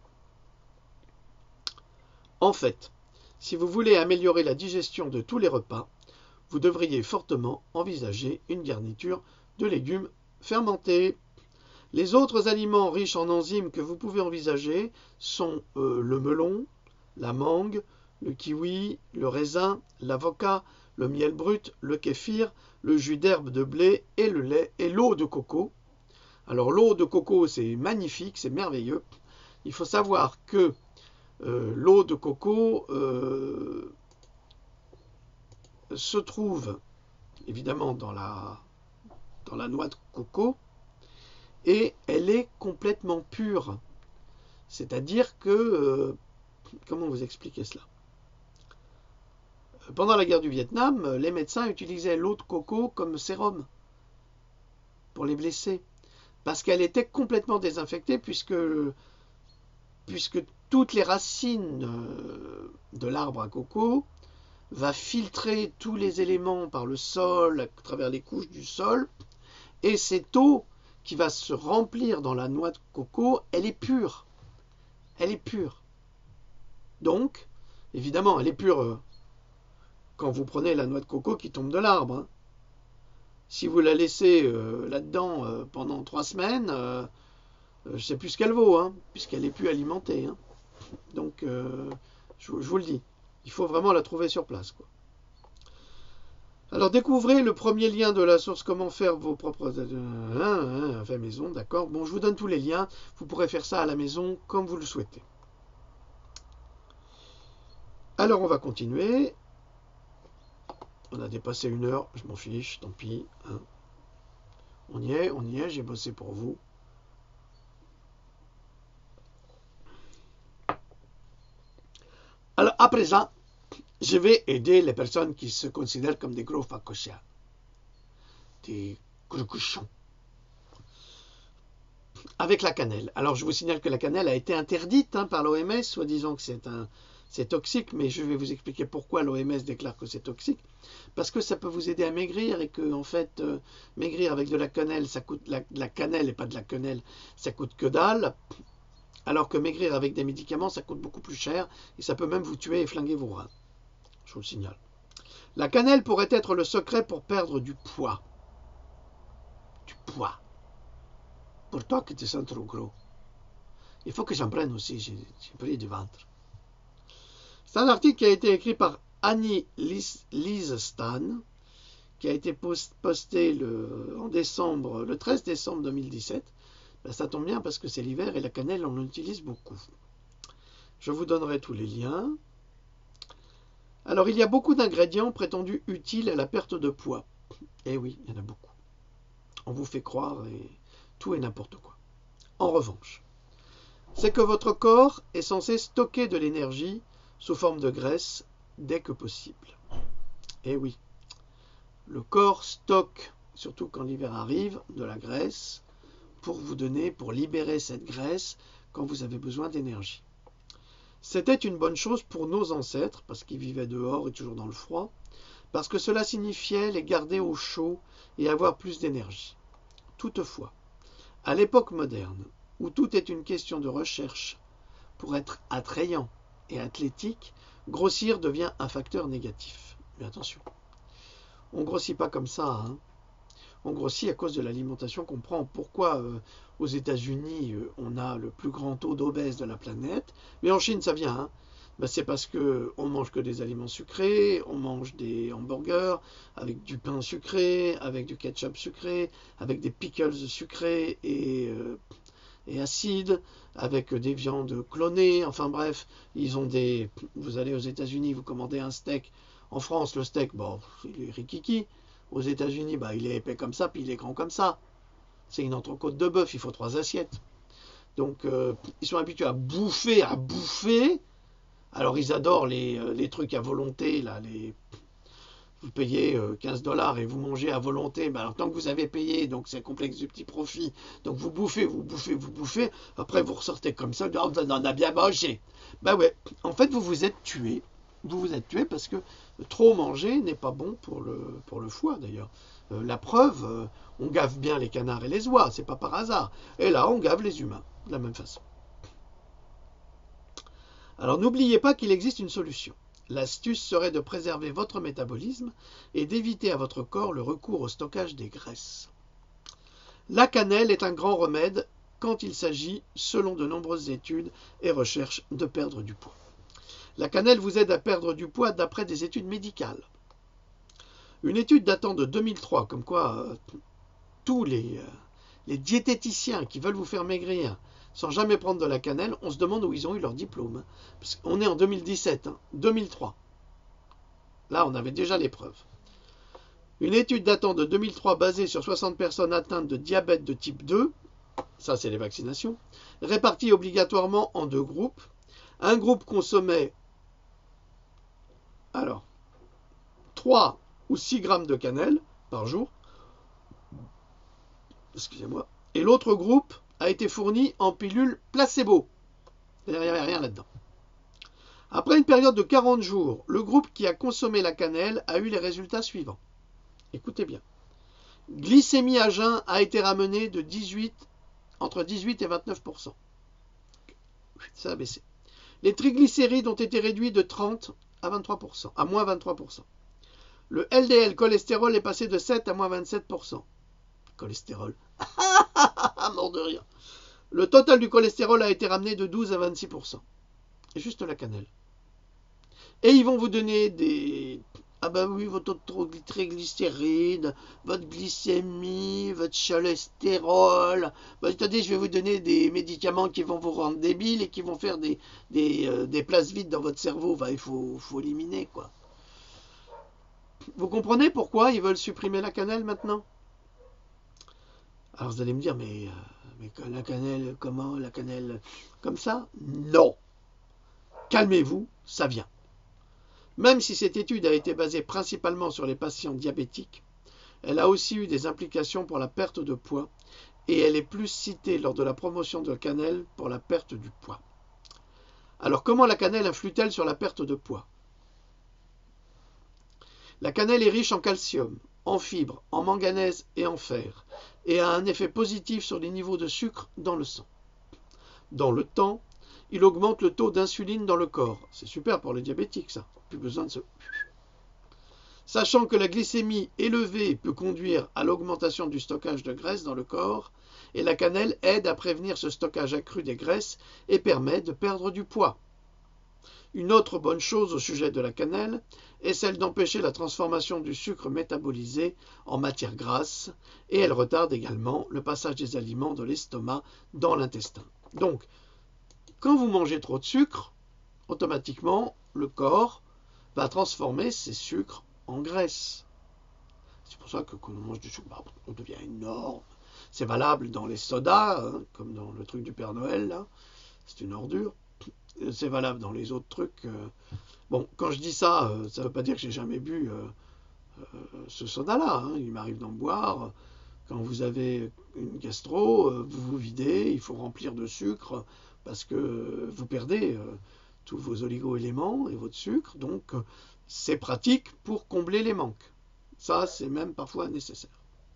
En fait, si vous voulez améliorer la digestion de tous les repas, vous devriez fortement envisager une garniture de légumes fermentés. Les autres aliments riches en enzymes que vous pouvez envisager sont euh, le melon, la mangue, le kiwi, le raisin, l'avocat, le miel brut, le kéfir, le jus d'herbe de blé et le lait et l'eau de coco. Alors l'eau de coco, c'est magnifique, c'est merveilleux. Il faut savoir que euh, l'eau de coco euh, se trouve évidemment dans la, dans la noix de coco et elle est complètement pure. C'est-à-dire que, euh, comment vous expliquer cela? Pendant la guerre du Vietnam, les médecins utilisaient l'eau de coco comme sérum pour les blessés, parce qu'elle était complètement désinfectée, puisque, puisque toutes les racines de l'arbre à coco va filtrer tous les éléments par le sol, à travers les couches du sol, et cette eau qui va se remplir dans la noix de coco, elle est pure. Elle est pure. Donc, évidemment, elle est pure quand vous prenez la noix de coco qui tombe de l'arbre. Hein. Si vous la laissez euh, là-dedans euh, pendant trois semaines, euh, je ne sais plus ce qu'elle vaut, hein, puisqu'elle n'est plus alimentée. Hein. Donc, euh, je, je vous le dis, il faut vraiment la trouver sur place, quoi. Alors, découvrez le premier lien de la source, comment faire vos propres hein, hein, fait maison, d'accord. Bon, je vous donne tous les liens, vous pourrez faire ça à la maison comme vous le souhaitez. Alors, on va continuer. On a dépassé une heure, je m'en fiche, tant pis. Hein. On y est, on y est, j'ai bossé pour vous. Alors, à présent, je vais aider les personnes qui se considèrent comme des gros facochas, des gros cochons, avec la cannelle. Alors, je vous signale que la cannelle a été interdite hein, par l'O M S, soi-disant que c'est un, c'est toxique, mais je vais vous expliquer pourquoi l'O M S déclare que c'est toxique. Parce que ça peut vous aider à maigrir et que, en fait, euh, maigrir avec de la cannelle, ça coûte la, de la cannelle et pas de la quenelle, ça coûte que dalle. Alors que maigrir avec des médicaments, ça coûte beaucoup plus cher et ça peut même vous tuer et flinguer vos reins. Je vous le signale. La cannelle pourrait être le secret pour perdre du poids. Du poids. Pour toi qui te sens trop gros. Il faut que j'en prenne aussi, j'ai pris du ventre. C'est un article qui a été écrit par Annie Lise Stan, qui a été posté le, en décembre, le treize décembre deux mille dix-sept. Ben, ça tombe bien parce que c'est l'hiver et la cannelle, on l'utilise beaucoup. Je vous donnerai tous les liens. Alors, il y a beaucoup d'ingrédients prétendus utiles à la perte de poids. Eh oui, il y en a beaucoup. On vous fait croire et tout et n'importe quoi. En revanche, c'est que votre corps est censé stocker de l'énergie sous forme de graisse dès que possible. Eh oui, le corps stocke, surtout quand l'hiver arrive, de la graisse pour vous donner, pour libérer cette graisse quand vous avez besoin d'énergie. C'était une bonne chose pour nos ancêtres, parce qu'ils vivaient dehors et toujours dans le froid, parce que cela signifiait les garder au chaud et avoir plus d'énergie. Toutefois, à l'époque moderne, où tout est une question de recherche pour être attrayant et athlétique, grossir devient un facteur négatif. Mais attention, on ne grossit pas comme ça, hein. On grossit à cause de l'alimentation qu'on prend. Pourquoi euh, aux États-Unis euh, on a le plus grand taux d'obèses de la planète, mais en Chine ça vient. Hein. Ben, c'est parce que on mange que des aliments sucrés, on mange des hamburgers avec du pain sucré, avec du ketchup sucré, avec des pickles sucrés et, euh, et acides, avec des viandes clonées. Enfin bref, ils ont des. Vous allez aux États-Unis, vous commandez un steak. En France, le steak, bon, il est rikiki. Aux États-Unis, bah, il est épais comme ça, puis il est grand comme ça. C'est une entrecôte de bœuf, il faut trois assiettes. Donc, euh, ils sont habitués à bouffer, à bouffer. Alors, ils adorent les, les trucs à volonté, là, les... Vous payez quinze dollars et vous mangez à volonté. Ben alors, tant que vous avez payé, donc c'est complexe du petit profit. Donc, vous bouffez, vous bouffez, vous bouffez. Après, vous ressortez comme ça. Oh, on en a bien mangé. Ben ouais, en fait, vous vous êtes tué. Vous vous êtes tué parce que trop manger n'est pas bon pour le, pour le foie d'ailleurs. Euh, la preuve, euh, on gave bien les canards et les oies, c'est pas par hasard. Et là, on gave les humains de la même façon. Alors n'oubliez pas qu'il existe une solution. L'astuce serait de préserver votre métabolisme et d'éviter à votre corps le recours au stockage des graisses. La cannelle est un grand remède quand il s'agit, selon de nombreuses études et recherches, de perdre du poids. La cannelle vous aide à perdre du poids d'après des études médicales. Une étude datant de deux mille trois, comme quoi euh, tous les, euh, les diététiciens qui veulent vous faire maigrir sans jamais prendre de la cannelle, on se demande où ils ont eu leur diplôme. Parce qu'on est en deux mille dix-sept, hein, deux mille trois. Là, on avait déjà les preuves. Une étude datant de deux mille trois basée sur soixante personnes atteintes de diabète de type deux, ça c'est les vaccinations, réparties obligatoirement en deux groupes. Un groupe consommait alors trois ou six grammes de cannelle par jour, excusez-moi, et l'autre groupe a été fourni en pilule placebo. Il n'y avait rien là-dedans. Après une période de quarante jours, le groupe qui a consommé la cannelle a eu les résultats suivants. Écoutez bien. Glycémie à jeun a été ramenée de dix-huit, entre dix-huit et vingt-neuf pour cent. Ça a baissé. Les triglycérides ont été réduits de trente à vingt-trois pour cent, à moins vingt-trois pour cent. Le L D L cholestérol est passé de sept à moins vingt-sept pour cent. Cholestérol. Mort de rire. Le total du cholestérol a été ramené de douze à vingt-six pour cent. Et juste la cannelle. Et ils vont vous donner des... Ah ben oui, votre triglycérides, votre glycémie, votre cholestérol. Ben, attendez, je vais vous donner des médicaments qui vont vous rendre débile et qui vont faire des, des, euh, des places vides dans votre cerveau. Ben, il faut, faut éliminer, quoi. Vous comprenez pourquoi ils veulent supprimer la cannelle maintenant? Alors vous allez me dire, mais, euh, mais la cannelle, comment? La cannelle comme ça? Non. Calmez-vous, ça vient. Même si cette étude a été basée principalement sur les patients diabétiques, elle a aussi eu des implications pour la perte de poids et elle est plus citée lors de la promotion de la cannelle pour la perte du poids. Alors comment la cannelle influe-t-elle sur la perte de poids? La cannelle est riche en calcium, en fibres, en manganèse et en fer et a un effet positif sur les niveaux de sucre dans le sang. Dans le temps, il augmente le taux d'insuline dans le corps. C'est super pour les diabétiques, ça. Plus besoin de se... Sachant que la glycémie élevée peut conduire à l'augmentation du stockage de graisse dans le corps, et la cannelle aide à prévenir ce stockage accru des graisses et permet de perdre du poids. Une autre bonne chose au sujet de la cannelle est celle d'empêcher la transformation du sucre métabolisé en matière grasse, et elle retarde également le passage des aliments de l'estomac dans l'intestin. Donc, quand vous mangez trop de sucre, automatiquement, le corps va transformer ces sucres en graisse. C'est pour ça que quand on mange du sucre, bah, on devient énorme. C'est valable dans les sodas, hein, comme dans le truc du Père Noël, là. C'est une ordure. C'est valable dans les autres trucs. Euh... Bon, quand je dis ça, euh, ça ne veut pas dire que j'ai jamais bu euh, euh, ce soda-là. Hein. Il m'arrive d'en boire. Quand vous avez une gastro, euh, vous vous videz, il faut remplir de sucre parce que euh, vous perdez euh, tous vos oligo-éléments et votre sucre. Donc, euh, c'est pratique pour combler les manques. Ça, c'est même parfois nécessaire.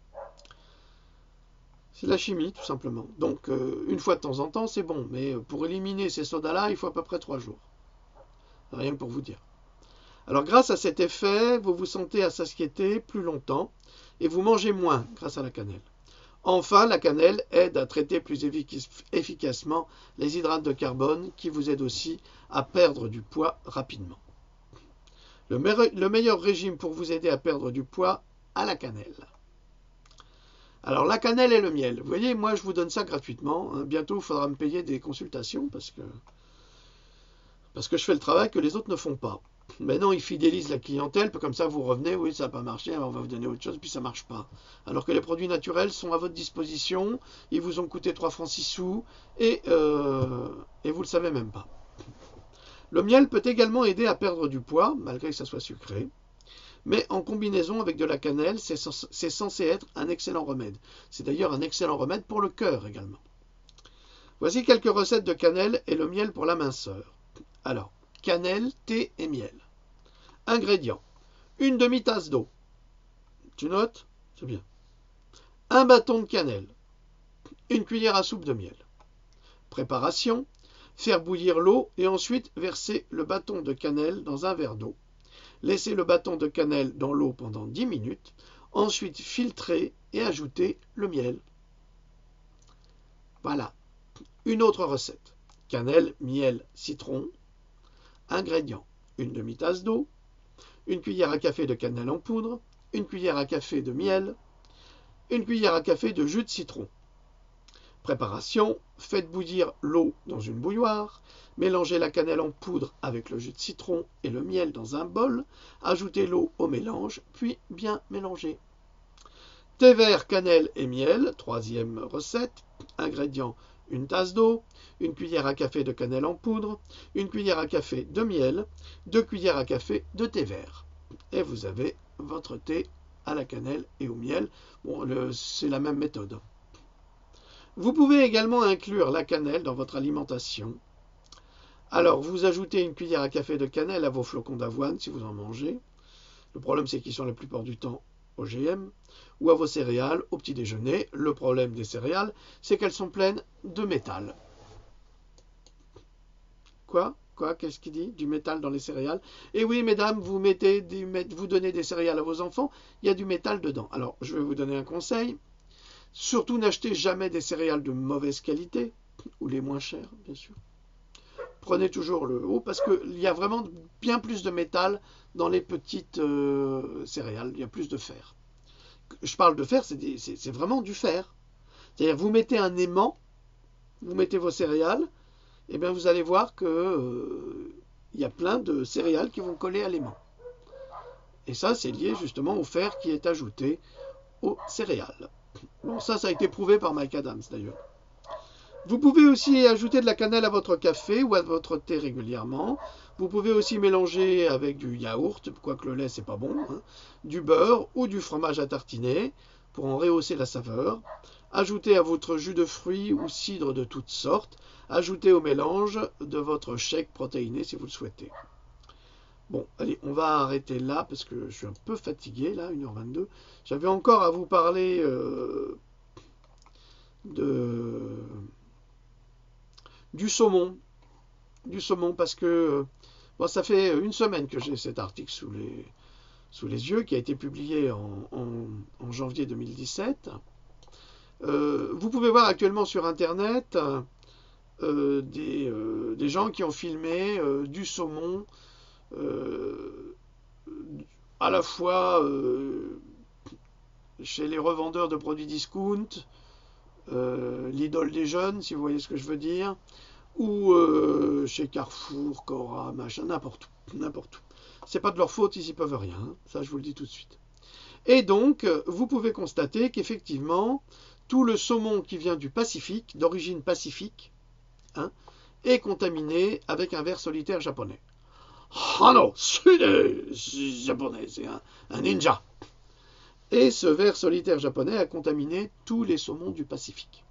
C'est la chimie, tout simplement. Donc, euh, une fois de temps en temps, c'est bon. Mais pour éliminer ces sodas-là, il faut à peu près trois jours. Rien que pour vous dire. Alors, grâce à cet effet, vous vous sentez à satiété plus longtemps et vous mangez moins grâce à la cannelle. Enfin, la cannelle aide à traiter plus efficacement les hydrates de carbone qui vous aident aussi à perdre du poids rapidement. Le, me- le meilleur régime pour vous aider à perdre du poids, à la cannelle. Alors, la cannelle et le miel. Vous voyez, moi, je vous donne ça gratuitement. Bientôt, il faudra me payer des consultations parce que, parce que je fais le travail que les autres ne font pas. Maintenant, ils fidélisent la clientèle, puis comme ça, vous revenez, oui, ça n'a pas marché, on va vous donner autre chose, puis ça ne marche pas. Alors que les produits naturels sont à votre disposition, ils vous ont coûté trois francs six sous, et, euh, et vous ne le savez même pas. Le miel peut également aider à perdre du poids, malgré que ça soit sucré. Mais en combinaison avec de la cannelle, c'est censé être un excellent remède. C'est d'ailleurs un excellent remède pour le cœur également. Voici quelques recettes de cannelle et le miel pour la minceur. Alors, cannelle, thé et miel. Ingrédients. Une demi-tasse d'eau. Tu notes? C'est bien. Un bâton de cannelle. Une cuillère à soupe de miel. Préparation. Faire bouillir l'eau et ensuite verser le bâton de cannelle dans un verre d'eau. Laissez le bâton de cannelle dans l'eau pendant dix minutes, ensuite filtrer et ajouter le miel. Voilà. Une autre recette. Cannelle, miel, citron. Ingrédients. Une demi-tasse d'eau, une cuillère à café de cannelle en poudre, une cuillère à café de miel, une cuillère à café de jus de citron. Préparation, faites bouillir l'eau dans une bouilloire, mélangez la cannelle en poudre avec le jus de citron et le miel dans un bol, ajoutez l'eau au mélange, puis bien mélanger. Thé vert, cannelle et miel, troisième recette. Ingrédients, une tasse d'eau, une cuillère à café de cannelle en poudre, une cuillère à café de miel, deux cuillères à café de thé vert. Et vous avez votre thé à la cannelle et au miel. Bon, c'est la même méthode. Vous pouvez également inclure la cannelle dans votre alimentation. Alors, vous ajoutez une cuillère à café de cannelle à vos flocons d'avoine si vous en mangez. Le problème, c'est qu'ils sont la plupart du temps O G M. Ou à vos céréales au petit déjeuner. Le problème des céréales, c'est qu'elles sont pleines de métal. Quoi Quoi Qu'est-ce qu'il dit? Du métal dans les céréales? Et oui, mesdames, vous, mettez du, vous donnez des céréales à vos enfants, il y a du métal dedans. Alors, je vais vous donner un conseil. Surtout, n'achetez jamais des céréales de mauvaise qualité, ou les moins chères, bien sûr. Prenez toujours le haut, parce qu'il y a vraiment bien plus de métal dans les petites euh, céréales. Il y a plus de fer. Je parle de fer, c'est vraiment du fer. C'est-à-dire, vous mettez un aimant, vous mettez vos céréales, et bien vous allez voir que euh, il y a plein de céréales qui vont coller à l'aimant. Et ça, c'est lié justement au fer qui est ajouté aux céréales. Bon, ça, ça a été prouvé par Mike Adams d'ailleurs. Vous pouvez aussi ajouter de la cannelle à votre café ou à votre thé régulièrement. Vous pouvez aussi mélanger avec du yaourt, quoique le lait c'est pas bon, hein, du beurre ou du fromage à tartiner pour en rehausser la saveur. Ajoutez à votre jus de fruits ou cidre de toutes sortes. Ajoutez au mélange de votre shake protéiné si vous le souhaitez. Bon, allez, on va arrêter là parce que je suis un peu fatigué, là, une heure vingt-deux. J'avais encore à vous parler euh, de, du saumon. Du saumon parce que bon, ça fait une semaine que j'ai cet article sous les, sous les yeux qui a été publié en, en, en janvier deux mille dix-sept. Euh, vous pouvez voir actuellement sur Internet euh, des, euh, des gens qui ont filmé euh, du saumon Euh, à la fois euh, chez les revendeurs de produits discount, euh, l'idole des jeunes, si vous voyez ce que je veux dire, ou euh, chez Carrefour, Cora, machin, n'importe où, n'importe où. C'est pas de leur faute, ils y peuvent rien, hein, ça je vous le dis tout de suite. Et donc, vous pouvez constater qu'effectivement, tout le saumon qui vient du Pacifique, d'origine pacifique, hein, est contaminé avec un ver solitaire japonais. Ah non, c'est japonais, c'est un, un ninja. Et ce ver solitaire japonais a contaminé tous les saumons du Pacifique.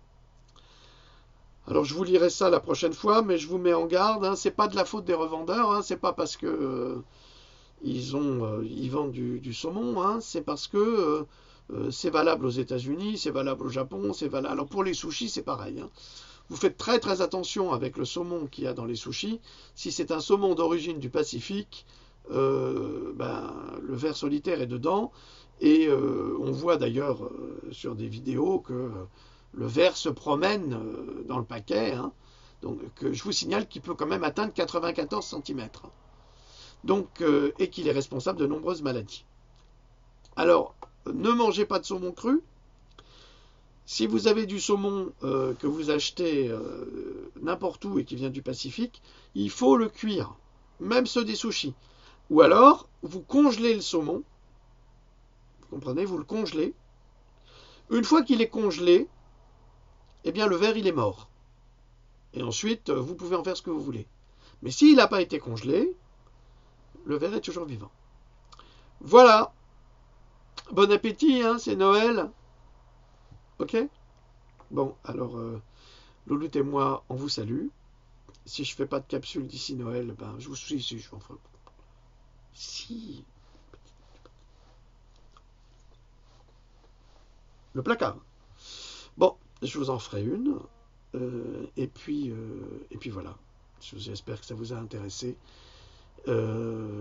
Alors je vous lirai ça la prochaine fois, mais je vous mets en garde, hein, c'est pas de la faute des revendeurs, hein, c'est pas parce que euh, ils, ont, euh, ils vendent du, du saumon, hein, c'est parce que euh, euh, c'est valable aux États-Unis, c'est valable au Japon, c'est valable. Alors pour les sushis, c'est pareil. Hein. Vous faites très très attention avec le saumon qu'il y a dans les sushis. Si c'est un saumon d'origine du Pacifique, euh, ben, le ver solitaire est dedans. Et euh, on voit d'ailleurs euh, sur des vidéos que euh, le ver se promène euh, dans le paquet. Hein. Donc, que je vous signale qu'il peut quand même atteindre quatre-vingt-quatorze centimètres. Donc, euh, et qu'il est responsable de nombreuses maladies. Alors, ne mangez pas de saumon cru. Si vous avez du saumon euh, que vous achetez euh, n'importe où et qui vient du Pacifique, il faut le cuire, même ceux des sushis. Ou alors, vous congelez le saumon, vous comprenez, vous le congelez. Une fois qu'il est congelé, eh bien le ver il est mort. Et ensuite, vous pouvez en faire ce que vous voulez. Mais s'il n'a pas été congelé, le ver est toujours vivant. Voilà. Bon appétit, hein, c'est Noël. Ok? Bon, alors, euh, Louloute et moi, on vous salue. Si je fais pas de capsule d'ici Noël, ben, je vous suis, si je en ferai. Si. Le placard. Bon, je vous en ferai une. Euh, et puis, euh, et puis voilà. J'espère que ça vous a intéressé. Euh,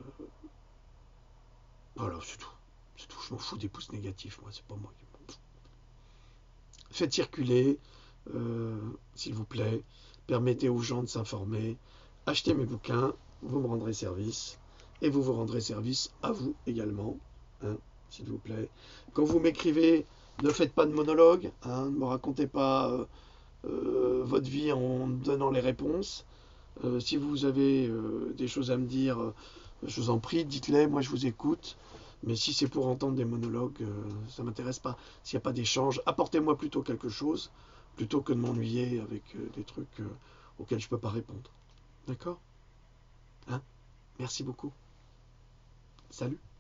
voilà, c'est tout. C'est tout. Je m'en fous des pouces négatifs, moi. C'est pas moi qui m'en fous. Faites circuler, euh, s'il vous plaît. Permettez aux gens de s'informer. Achetez mes bouquins. Vous me rendrez service. Et vous vous rendrez service à vous également. Hein. s'il vous plaît. Quand vous m'écrivez, ne faites pas de monologue, hein, ne me racontez pas euh, euh, votre vie en me donnant les réponses. Euh, si vous avez euh, des choses à me dire, euh, je vous en prie, dites-les, moi je vous écoute. Mais si c'est pour entendre des monologues, euh, ça ne m'intéresse pas. S'il n'y a pas d'échange, apportez-moi plutôt quelque chose, plutôt que de m'ennuyer avec euh, des trucs euh, auxquels je ne peux pas répondre. D'accord? Hein? Merci beaucoup. Salut.